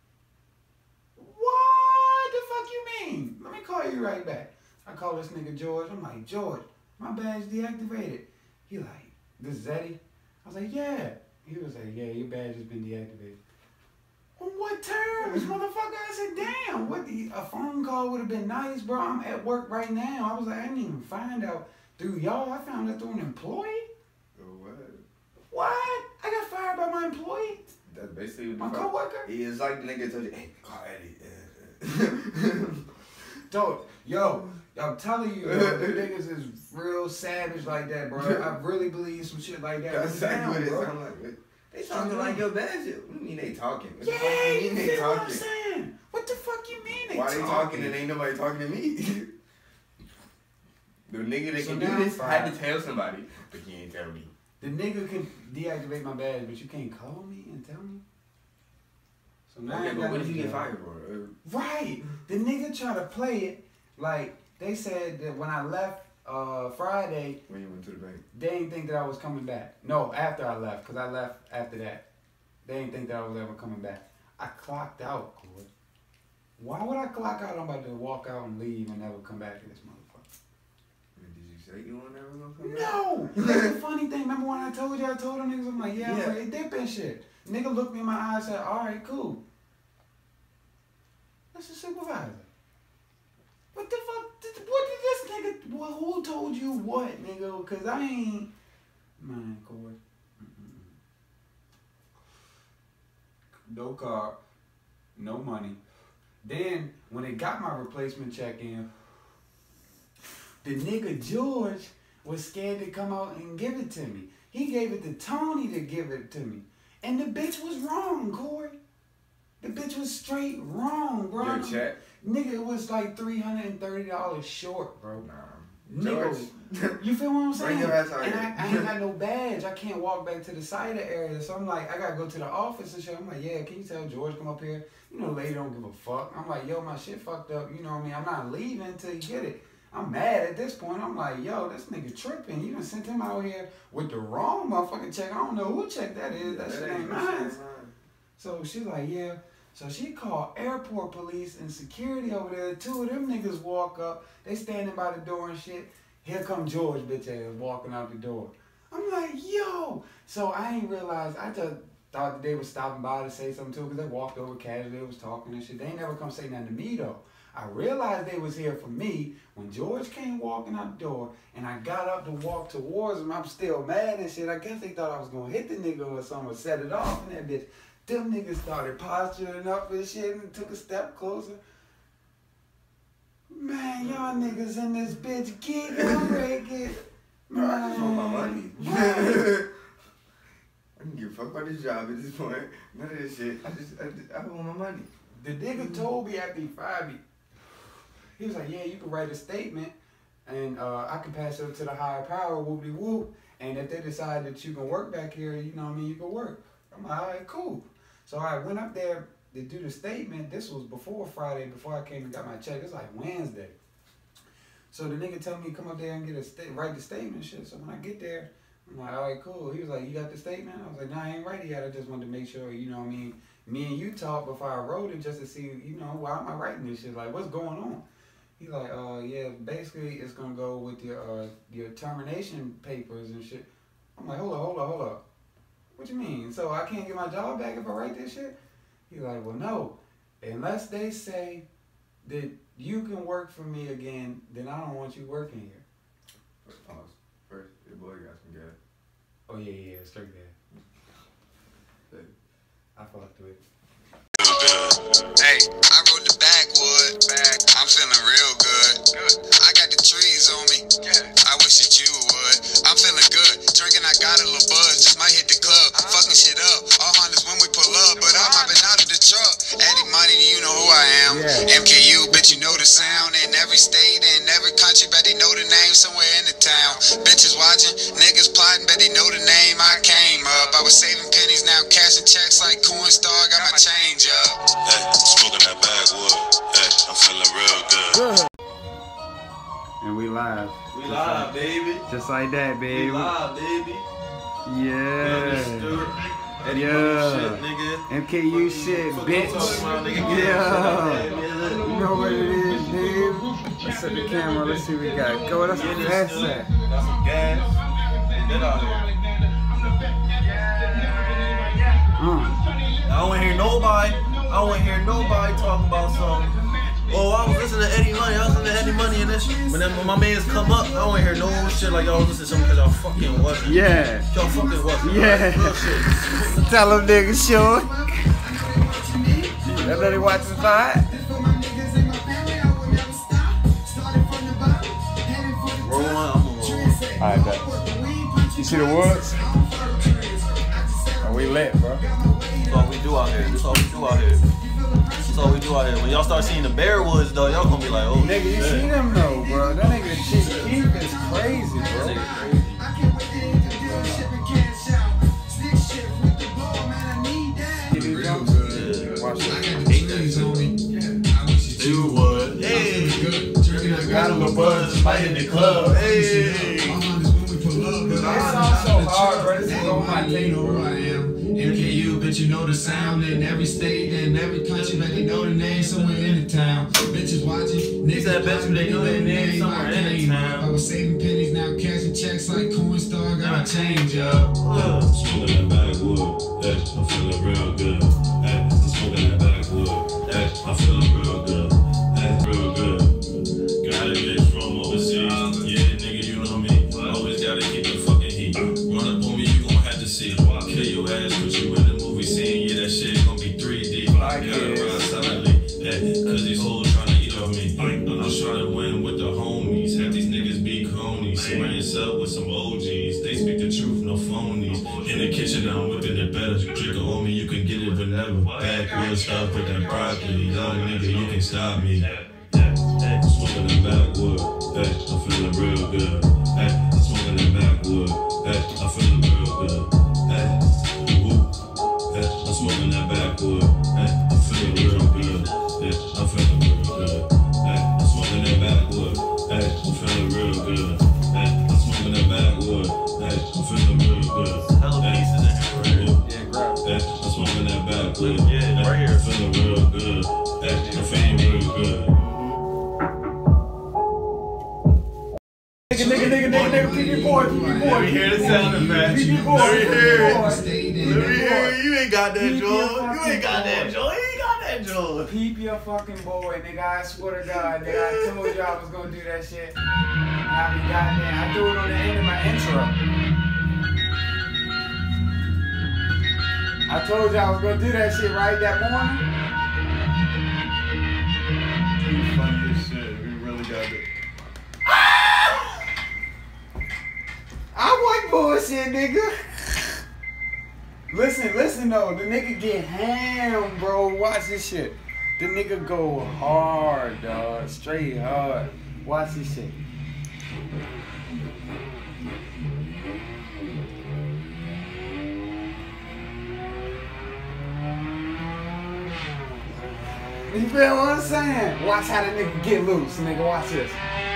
What the fuck you mean? Let me call you right back. I call this nigga George. I'm like, George, my badge deactivated. He like, this is Eddie? I was like, yeah. He was like, yeah, your badge has been deactivated. On what terms, motherfucker? I said, damn, what the, a phone call would have been nice, bro. I'm at work right now. I was like, I didn't even find out through y'all. I found out through an employee. Oh, what? What? I got fired by my employee? That's basically what my the coworker? He is like the nigga told you, hey, call Eddie. Dude, yo, I'm telling you, yo, the niggas is real savage like that, bro. I really believe some shit like that. That's exactly what it bro. sound like. They talking like your badge. What do you mean they talking? What yeah, the you mean feel they what I'm talking? saying? What the fuck you mean they Why talking? they talking and ain't nobody talking to me? The nigga that So can now do this I'm had fired. to tell somebody, but he ain't tell me. The nigga can deactivate my badge, but you can't call me and tell me? So now Okay, I but got what did this you get job. fired for? Right. The nigga try to play it like they said that when I left uh, Friday, When you went to the bank. they didn't think that I was coming back. No, after I left, because I left after that. They didn't think that I was ever coming back. I clocked out, Cord. Why would I clock out? I'm about to walk out and leave and never come back to this motherfucker. you were never gonna come No! That's the funny thing. Remember when I told you, I told them niggas, I'm like, yeah, Yeah. I'm ready to dip and shit. Nigga looked me in my eyes and said, alright, cool. That's the supervisor. What the fuck? Did, what did this nigga, well, who told you what, nigga? Cause I ain't, man, Corey. No car, no money. Then, when they got my replacement check in, the nigga George was scared to come out and give it to me. He gave it to Tony to give it to me. And the bitch was wrong, Corey. The bitch was straight wrong, bro. Your check? Nigga, it was like three hundred thirty dollars short, bro. Nah. Nigga, you feel what I'm saying? Bring your ass out and here. I, I ain't got no badge. I can't walk back to the cider area. So I'm like, I gotta go to the office and shit. I'm like, yeah, can you tell George come up here? You know, the lady don't give a fuck. I'm like, yo, my shit fucked up. You know what I mean? I'm not leaving until you get it. I'm mad at this point. I'm like, yo, this nigga tripping. You done sent him out here with the wrong motherfucking check. I don't know who check that is. That, That shit ain't ain't mine. mine. So she's like, yeah. So she called airport police and security over there. Two of them niggas walk up. They standing by the door and shit. Here come George, bitch ass, walking out the door. I'm like, yo. So I ain't realized. I just thought that they was stopping by to say something too, because they walked over casually, they was talking and shit. They ain't never come say nothing to me though. I realized they was here for me when George came walking out the door, and I got up to walk towards him. I'm still mad and shit. I guess they thought I was gonna hit the nigga or something, or set it off, and that bitch. Them niggas started posturing up and shit and took a step closer. Man, y'all niggas in this bitch gig. I'm ready to get. Bro, I just want my money. I don't give a fuck about this job at this point. None of this shit. I just, I, just, I want my money. The nigga told me after he fired me, he was like, yeah, you can write a statement and uh, I can pass it to the higher power, whoopty whoop. And if they decide that you can work back here, you know what I mean, you can work. I'm like, all right, cool. So I went up there to do the statement. This was before Friday, before I came and got my check. It's like Wednesday. So the nigga tell me come up there and get a sta- write the statement and shit. So when I get there, I'm like, all right, cool. He was like, you got the statement? I was like, nah, I ain't write it yet. I just wanted to make sure, you know what I mean, me and you talked before I wrote it just to see, you know, why am I writing this shit? Like, what's going on? He's like, uh, yeah, basically it's gonna go with your uh your termination papers and shit. I'm like, hold up, hold up, hold up. What you mean? So I can't get my job back if I write this shit? He's like, well, no. Unless they say that you can work for me again, then I don't want you working here. First, pause. First, your boy got some gas. Oh, yeah, yeah, straight there. I fucked with it. Hey, I rode the backwood. Back. I'm feeling real good. Good. I got the trees on me. Yeah. I wish that you would. I'm feeling good. Drinking, I got a little buzz. Just might hit the club. Uh-huh. Fucking shit up. All Hondas when we pull up, but I'm hopping out of the truck. Eddie Money, you know who I am. Yeah. M K U, bitch, you know the sound. In every state, in every country, bet they know the name somewhere in the town. Bitches watching, niggas plotting, bet they know the name. I came up. I was saving pennies, now cashing checks like Coinstar. Got my change up. Hey, smoking that backwood. Hey, I'm feeling real good. And we live. We just live, like, baby. Just like that, baby. We live, baby. Yeah. Eddie yeah. Shit, nigga. M K U shit, bitch. About, nigga. Yeah. You know what it is, dude. Let's set the camera. Let's see what we got. Go, that's some gas set. Got some gas. Get out here. Mm. I don't want to hear nobody. I don't want to hear nobody talking about something. Oh, I was listening to Eddie Money. I was listening to Eddie Money and this. But then when my mans come up, I don't want to hear no shit like y'all listen to something because y'all fucking wasn't. Yeah. Y'all fucking wasn't. Yeah. Real shit. Tell them niggas short. Everybody watching side. Roll one, I'm gonna roll. Alright, bet. You see the woods? Oh, we lit, bro. That's all we do out here. That's all we do out here. That's all we do out here. When y'all start seeing the bear woods, though, y'all gonna be like, oh, nigga, you shit. see them though, bro? That nigga Chief Keef is crazy, bro. That nigga crazy. Watch that. Do what? Hey, got a little buzz, might in the club. Hey, It's also hard, bro. This is on my tape, bro. I am M K U, but you know the sound in every state and every country, but they know the name somewhere in the town. Bitches watching, niggas said, bet you they know their name somewhere in the town. I was saving pennies, now cashing checks like Coinstar, gotta change up. Smoking that backwood, hey, I'm feeling real good. Hey, I'm smoking that backwood, hey, I'm feeling real good. Hey, real good. Got a bitch from overseas, yeah, nigga, you know me. Always gotta keep the fucking heat. Run up on me, you gon' have to see. Kill your ass, put you in the movie scene. Yeah, that shit gon' be three D. Gotta ride silently, hey, cause these hoes tryna eat off me. I'm just tryna win with the homies. Have these niggas be cronies. Surround yourself with some O Gs. They speak the truth, no phonies. In the kitchen, I'm whipping it better. Drink on me, you can get it whenever. Backwoods stuff with that broccoli. Young nigga, you can stop me. Smoking that backwood, hey, I'm feeling real good. Hey, I'm smoking that backwood, hey, I'm feeling real good. Hey, woo, hey, I'm smoking that backwood, hey, I'm feeling real good. Yeah, I'm feeling real good. Hey, I'm smoking that backwood, hey, I'm feeling real good. Hey, I'm smoking that backwood, hey, I'm feeling real good. Hella pieces in here, right here. Yeah, grab. Hey, I'm smoking that backwood, yeah, right here, feeling real good. Hey, I'm feeling real good. Nigga, nigga, nigga, nigga, nigga, P P boy, P P boy. Let me hear the sound effect. P P boy. Let me hear it. Let me hear it. You ain't got that, Joel. You ain't got that, Joel. You ain't got that, Joel. Peep your fucking boy, nigga. I swear to God, nigga. I told you I was gonna do that shit. I be goddamn. I threw it on the end of my intro. I told you I was gonna do that shit right that morning. You funny as shit. We really got it. I wasn't bullshit, nigga. Listen, listen though. The nigga get ham, bro. Watch this shit. The nigga go hard, dog. Straight hard. Watch this shit. You feel what I'm saying? Watch how the nigga get loose, nigga. Watch this.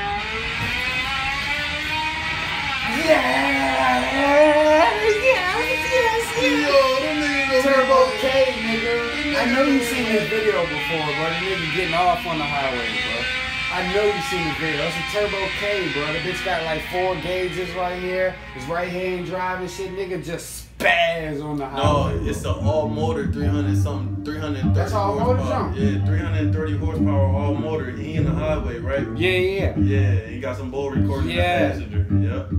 Yeah, yes, yes, yes. Turbo K, nigga. I know you seen this video before, bro. The nigga getting off on the highway, bro. I know you seen the video. It's a Turbo K, bro. The bitch got like four gauges right here. His right hand driving shit, nigga just spaz on the highway. No, it's the all motor three hundred something, three hundred thirty. That's all motor jump. Yeah, three hundred thirty horsepower all motor. He in the highway, right? Yeah, yeah. Yeah, he got some bull recording Yeah. the passenger. Yep.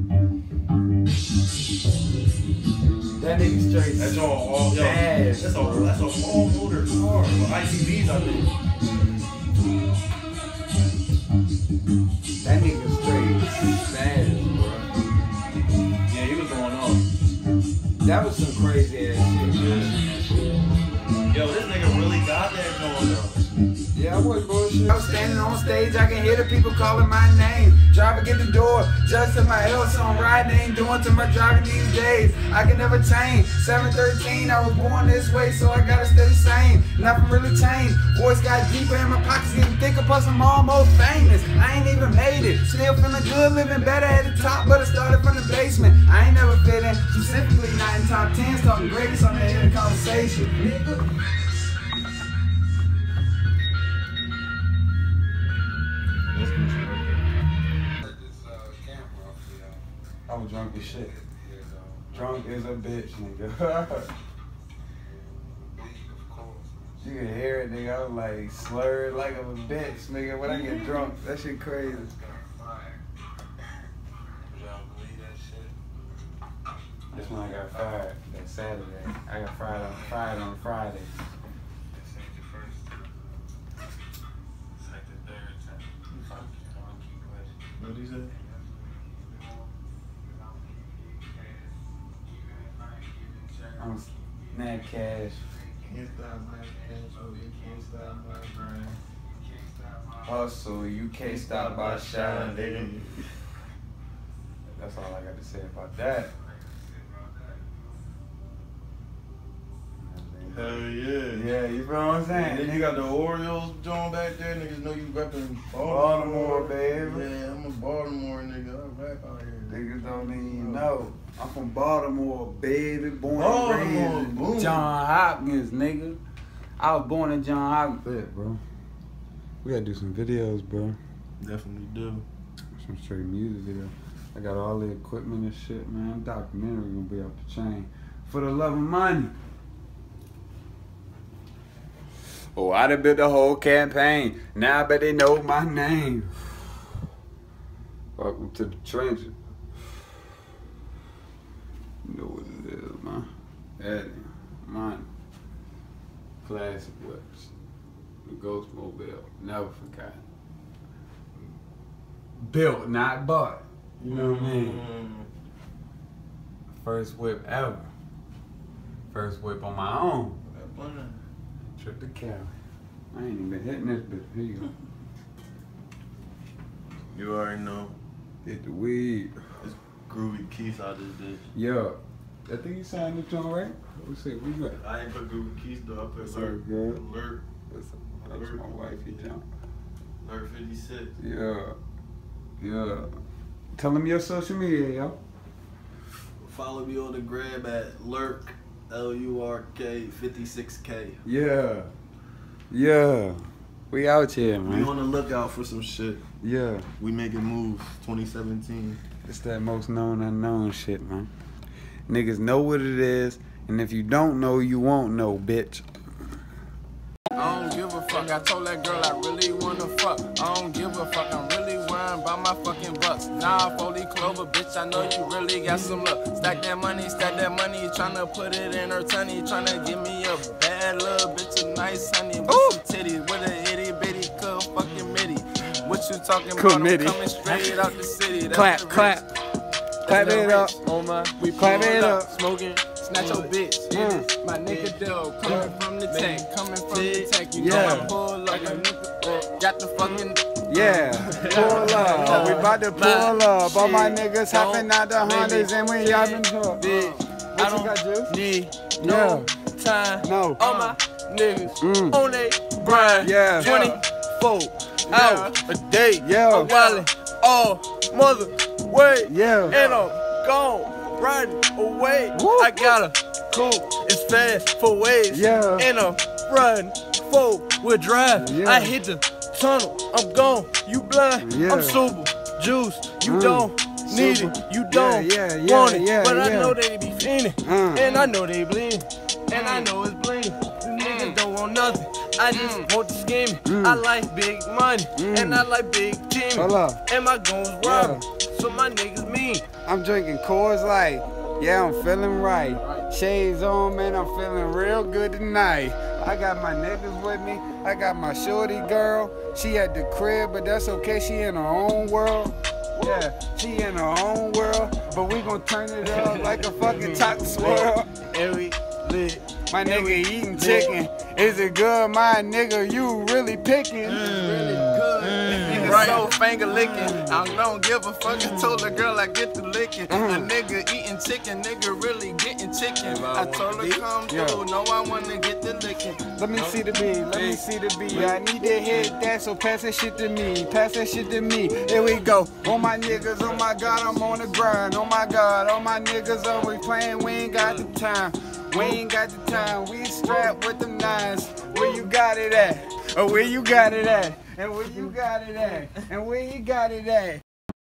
That nigga straight. That's all, all yo, spaz. That's all. That's a all motor car. Well, I T Vs, I think. That nigga straight spaz, bro. Yeah, he was going on. That was some crazy ass shit, man. Yo, this nigga really got that going though. Yeah, I wasn't bullshit. I was standing on stage, I can hear the people calling my name. Driver, get the door, just to my else on riding, ain't doing to my driving these days. I can never change. seven thirteen, I was born this way, so I gotta stay the same. Nothing really changed. Voice got deeper in my pockets, getting thicker, plus I'm almost famous. I ain't even made it. Still feeling good, living better at the top, but I started from the basement. I ain't never fit in, specifically not in top tens, talking greatest on the end of the conversation. Nigga. I was drunk as shit. Drunk as a bitch, nigga. You can hear it, nigga. I was like slurred like a bitch, nigga. When I get drunk, that shit crazy. That's when I got fired. That Saturday. I got fired on fired on Friday. What did he say? I'm mad cash. Can't stop my cash, oh, you can't stop my grind. Hustle, you can't stop my shine, nigga. That's all I got to say about that. Hell yeah. Yeah, you feel what I'm saying? And then you got the Orioles joint back there. Niggas know you repping Baltimore, Baltimore, baby. Yeah, I'm a Baltimore nigga. I rap out here. Niggas don't even know. I'm from Baltimore, baby. Born Baltimore, and raised boom. in John Hopkins, nigga. I was born in John Hopkins, bro. We gotta do some videos, bro. Definitely do. Some straight music video. I got all the equipment and shit, man. Documentary gonna be off the chain. For the love of money. Oh, I done built the whole campaign. Now I bet they know my name. Welcome to the trenches. You know what it is, man. Eddie, mine. Classic whips. The Ghost Mobile. Never forgot. Built, not bought. You know what I mean? First whip ever. First whip on my own. Trip to Cali. I ain't even been hitting this bitch. Here you go. You already know. Hit the weed. It's Groovy Keith out this bitch. Yo, I think you signed the joint, right? Let's see, where you at? I ain't put Groovy Keith though. I put That's Alert. good. Alert. That's, that's my wifey jump. Alert fifty-six. Yeah. Yeah. Tell them your social media, yo. Follow me on the gram at Lurk, L U R K fifty-six K. Yeah. Yeah. We out here, man. We on the lookout for some shit. Yeah. We making moves. twenty seventeen. It's that most known unknown shit, man. Niggas know what it is, and if you don't know, you won't know, bitch. I don't give a fuck. I told that girl I really wanna fuck. I don't give a fuck. I'm really worrying about my fucking bucks. Nah, Foley Clover, bitch. I know you really got some luck. Stack that money, stack that money. Tryna put it in her tummy. Tryna give me a bad little bitch, a nice honey with Ooh. Some titties, with a itty bitty cup fucking mitty. What you talking about? I'm coming straight out the city. That's clap, the clap, clap it up. Oh my, we clap it up. Smoking. Snatch your bitch, mm. My nigga Dell, coming from the tech, coming from the tech. You yeah. know I pull up, a nigga got the fucking yeah, pull up. We about to pull up. All my niggas hopping out the Hondas and we hopping up. What you got, Juice? Need no time. No. All my niggas mm. on they grind. Yeah. twenty-four yeah. hours a day. Yeah. I'm wildin' all mother way. Yeah. And I'm gone. Riding away, Woo. I got a cool, it's fast for waves. Yeah. And I'm riding four wheel drive. Yeah. I hit the tunnel, I'm gone, you blind, yeah. I'm super, juice, you mm. don't need super. It, you don't yeah, yeah, want yeah, it. yeah, but yeah. I know they be fiending, mm. and I know they bleeding, and I know it's bleeding. The niggas don't want nothing, I just mm. want the scheming. Mm. I like big money, mm. and I like big teaming. And my goons robbing, yeah. so my niggas mean. I'm drinking Coors Light, yeah, I'm feeling right. Shades on, man, I'm feeling real good tonight. I got my niggas with me, I got my shorty girl. She at the crib, but that's okay, she in her own world. Yeah, she in her own world, but we gon' turn it up like a fucking top swirl. And we lit. My nigga eating chicken. Is it good, my nigga? You really picking. It's really good. Mm. Right. So finger licking. I don't give a fuck. I told the girl I get the licking. Mm. A nigga eating chicken, nigga really getting chicken. I told her come through. Yeah. No, I wanna get the licking. Let me see the beat. Let me see the beat. I need to hit that, so pass that shit to me. Pass that shit to me. Here we go. Oh my niggas, oh my god, I'm on the grind. Oh my god, all my niggas always playing. We ain't got the time. We ain't got the time, we strapped with them nines. Where you got it at? Or where you got it at? And where you got it at? And where you got it at?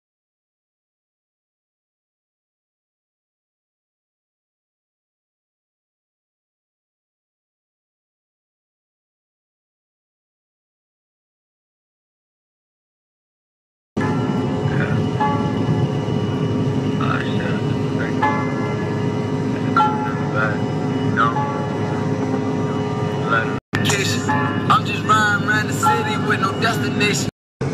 I'm just riding around the city with no destination.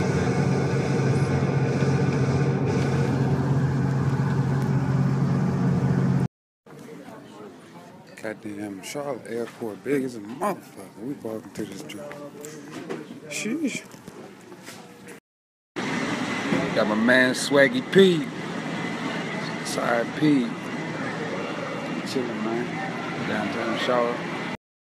Goddamn, Charlotte Airport big as a motherfucker. We walking through this joint. Sheesh. Got my man Swaggy P. Sorry P. Chillin', man. Downtown Charlotte.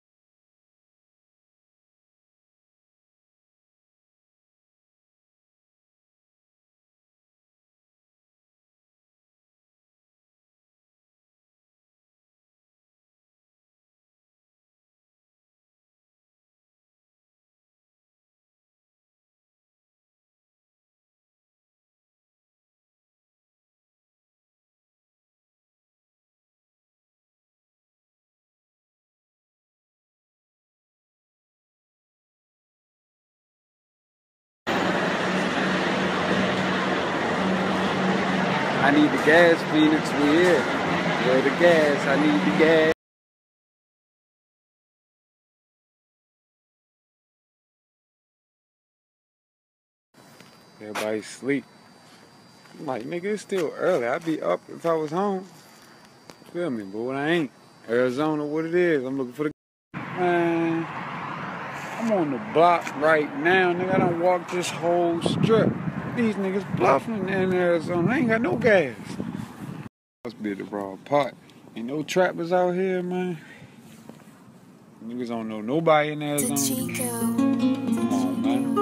I need the gas, Phoenix, we here. Where the gas? I need the gas. Everybody sleep. I'm like, nigga, it's still early. I'd be up if I was home. Feel me? But when I ain't, Arizona, what it is, I'm looking for the man. I'm on the block right now, nigga. I done walked this whole strip. These niggas bluffing in Arizona. I ain't got no gas. Must be the wrong part. Ain't no trappers out here, man. Niggas don't know nobody in Arizona. Come on, man.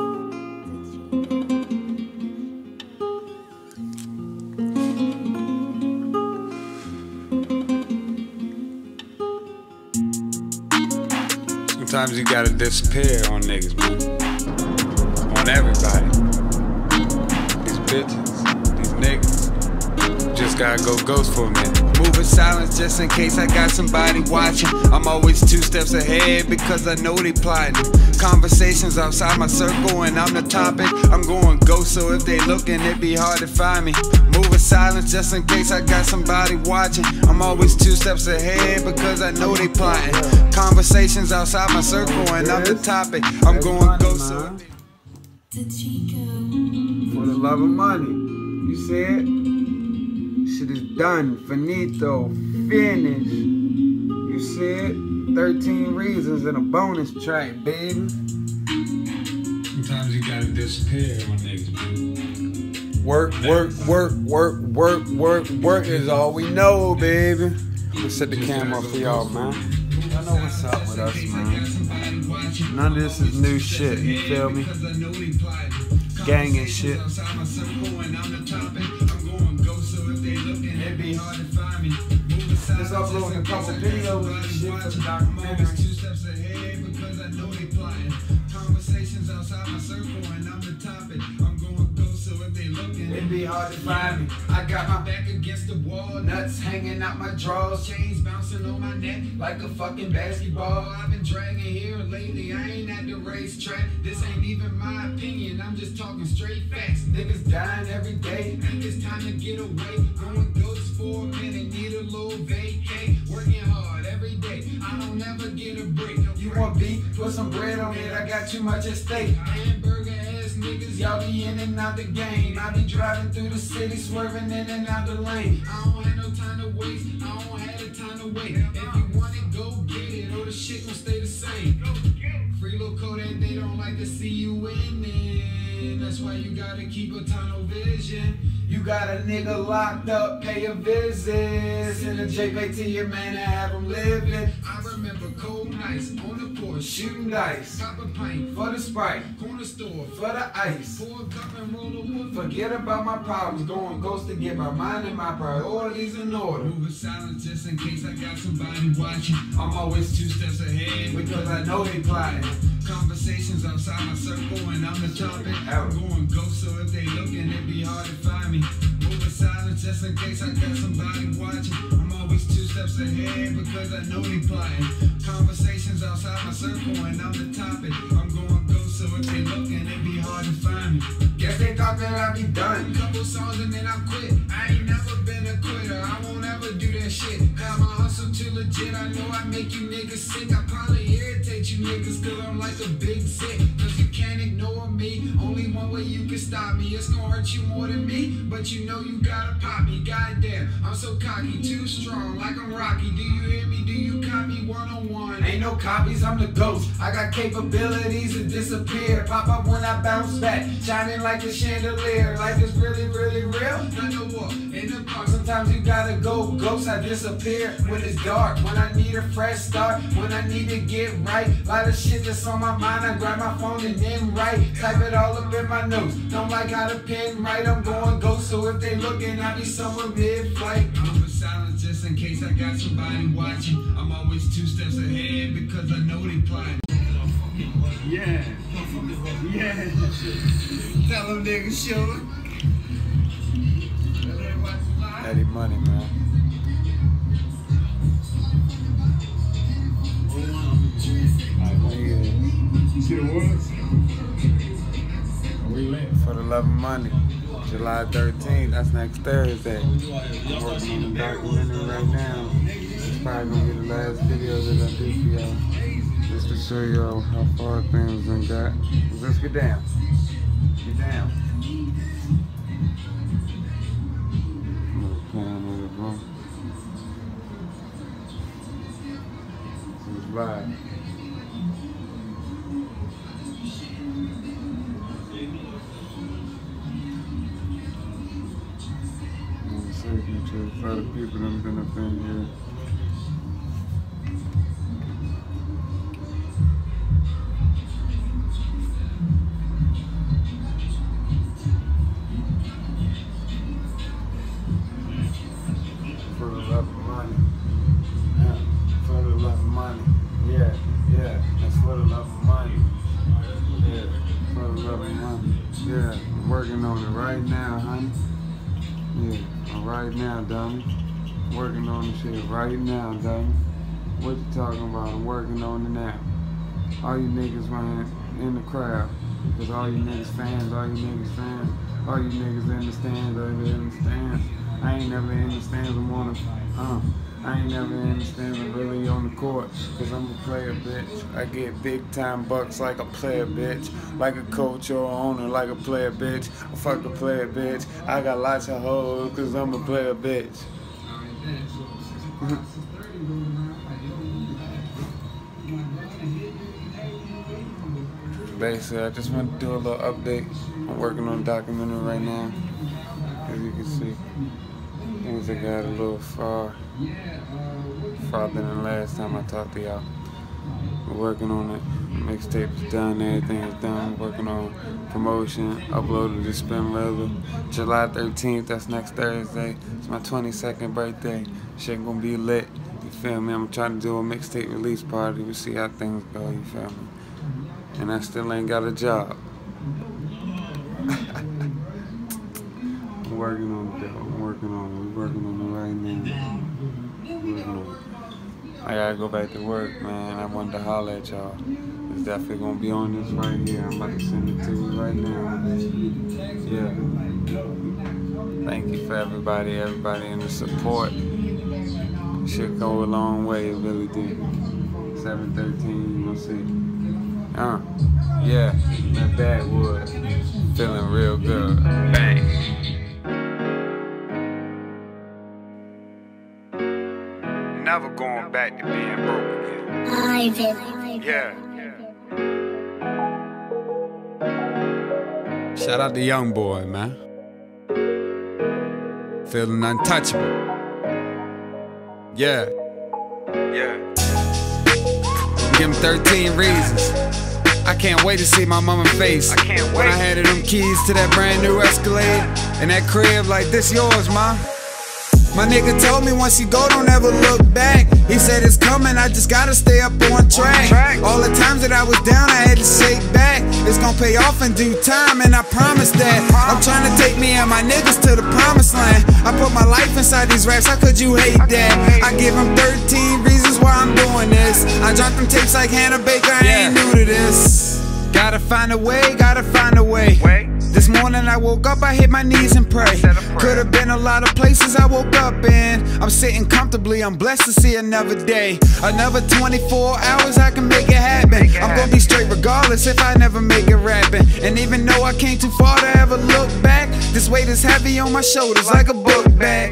Sometimes you gotta disappear on niggas, man. On everybody. These bitches, these niggas. Just gotta go ghost for a minute. Move in silence just in case I got somebody watching. I'm always two steps ahead because I know they plotting. Conversations outside my circle and I'm the topic. I'm going ghost, so if they looking, it be hard to find me. Move in silence just in case I got somebody watching. I'm always two steps ahead because I know they plotting. Conversations outside my circle and I'm the topic. I'm going ghost, so if they... For the love of money, you see it? Shit is done, finito, finished. You see it? thirteen reasons and a bonus track, baby. Sometimes you gotta disappear on niggas, man. Work, work, work, work, work, work, work is all we know, baby. I'm gonna set the camera up for y'all, man. Y'all know what's up with us, man. None of this is new shit, you feel me? Gang and shit. It'd be hard to find me. Just uploading a couple videos and shit for the documentary. Two steps ahead because I know they plotting. Conversations outside my circle and I'm the topic. I'm going ghost, so if they looking, it'd be hard to find me. I got my back against the wall, nuts hanging out my drawers, chains bouncing on my neck like a fucking basketball. I've been dragging here lately, I ain't at the racetrack. This ain't even my opinion, I'm just talking straight facts. Niggas dying every day, think it's time to get away. Going ghost for a minute, need a little vacay. Working hard every day, I don't ever get a break. You want beef? Put some bread on it, I got too much at stake. Hamburger ass niggas, y'all be in and out the game. I be driving through the city, swerving in and out the lane. I don't have no time to waste, I don't have the time to wait. If you want it, go get it, or the shit gon' stay the same. Free little Kodak, they don't like to see you winning. That's why you gotta keep a tunnel vision. You got a nigga locked up, pay a visit. Send a J P to your man and have him living. I remember cold nights on the porch, shooting dice. Pop a pint for the Sprite, corner store for the ice. Pour a cup and roll a wood. Forget about my problems, going ghost to get my mind and my priorities in order. Move in silence just in case I got somebody watching. I'm always two steps ahead because I know they plotting. Conversations outside my circle and I'm the topic. I'm going ghost, so if they looking, it be hard to find me. Move in silence just in case I got somebody watching. I'm always two steps ahead because I know they plotting. Conversations outside my circle and I'm the topic. I'm going ghost, so if they looking, it be hard to find me. Guess they thought that I'd be done. Couple songs and then I quit. I ain't never been a quitter, I won't ever do that shit. Have my hustle too legit, I know I make you niggas sick. I probably irritate you niggas cause I'm like a big sick. Cause you can't ignore me, only one way you can stop me. It's gonna hurt you more than me, but you know you gotta pop me. Goddamn, I'm so cocky, too strong, like I'm Rocky. Do you hear me? Do you copy one on one? Ain't no copies, I'm the ghost. I got capabilities to disappear. Pop up when I bounce back, shining like a chandelier. Life is really, really real. I know what, in the park, sometimes you gotta go ghost. I disappear when it's dark, when I need a fresh start, when I need to get right. Lot of shit that's on my mind, I grab my phone and then write. Type it all up in my notes, don't like how to pen write. I'm going ghost, so if they looking, I be somewhere mid-flight. I'm for silence just in case I got somebody watching. I'm always two steps ahead because I know they plotting. Yeah, yeah. Tell them niggas show. Eddie Money, man. You see the words? We lit. For the love of money. July thirteenth, that's next Thursday. I'm working on the documentary right now. It's probably gonna be the last video that I do for y'all. Just to show y'all how far things done got. Let's get down. Get down. Little pan with it, bro. This is live. Signature for the people that have been up in here. For the love of money. Yeah, for the love of money. Yeah, yeah, that's for the love of money. Yeah, for the love of money. Yeah, I'm working on it right now, honey. Yeah, right now, dummy. Working on the shit right now, dummy. What you talking about? I'm working on it now. All you niggas running in the crowd. Cause all you niggas fans, all you niggas fans, all you niggas in the stands, all you in the stands. I ain't never in the stands, I'm on the, uh, I ain't never in the stands, I'm really on the court. Cause I'm a player, bitch. I get big time bucks like a player, bitch. Like a coach or owner, like a player, bitch. I fuck a player, bitch. I got lots of hoes cause I'm a player, bitch. Basically, I just want to do a little update. I'm working on a documentary right now. As you can see, things that got a little far, farther than last time I talked to y'all. We're working on it. Mixtape is done, everything is done. Working on promotion, uploaded to Spin Leather. July thirteenth, that's next Thursday. It's my twenty-second birthday. Shit gonna be lit. You feel me? I'm trying to do a mixtape release party. We'll see how things go, you feel me? And I still ain't got a job. I'm working on it, though. I'm working on it. We're working on it right now. Working on it. I gotta go back to work, man. I wanted to holler at y'all. It's definitely gonna be on this right here. I'm about to send it to you right now. Yeah. Thank you for everybody, everybody in the support. Should go a long way, it really did. seven thirteen, you gonna see. Uh, yeah, that backwood, feeling real good. Bang. Never going back to being broke again. Yeah. Shout out to Young Boy, man. Feeling untouchable. Yeah. Yeah. Give him thirteen reasons. I can't wait to see my mama's face. I can't wait. When I handed them keys to that brand new Escalade and that crib like, this yours, ma. My nigga told me once you go, don't ever look back. He said it's coming, I just gotta stay up on track. All the times that I was down, I had to shake back. It's gonna pay off in due time, and I promise that. I'm trying to take me and my niggas to the promised land. I put my life inside these raps, how could you hate that? I give them thirteen reasons why I'm doing this. I dropped them tapes like Hannah Baker, I ain't new to this. Gotta find a way, gotta find a way. This morning I woke up, I hit my knees and pray. Could've been a lot of places I woke up in. I'm sitting comfortably, I'm blessed to see another day. Another twenty-four hours, I can make it happen. I'm gonna be straight regardless if I never make it rapping. And even though I came too far to ever look back, this weight is heavy on my shoulders like a book bag.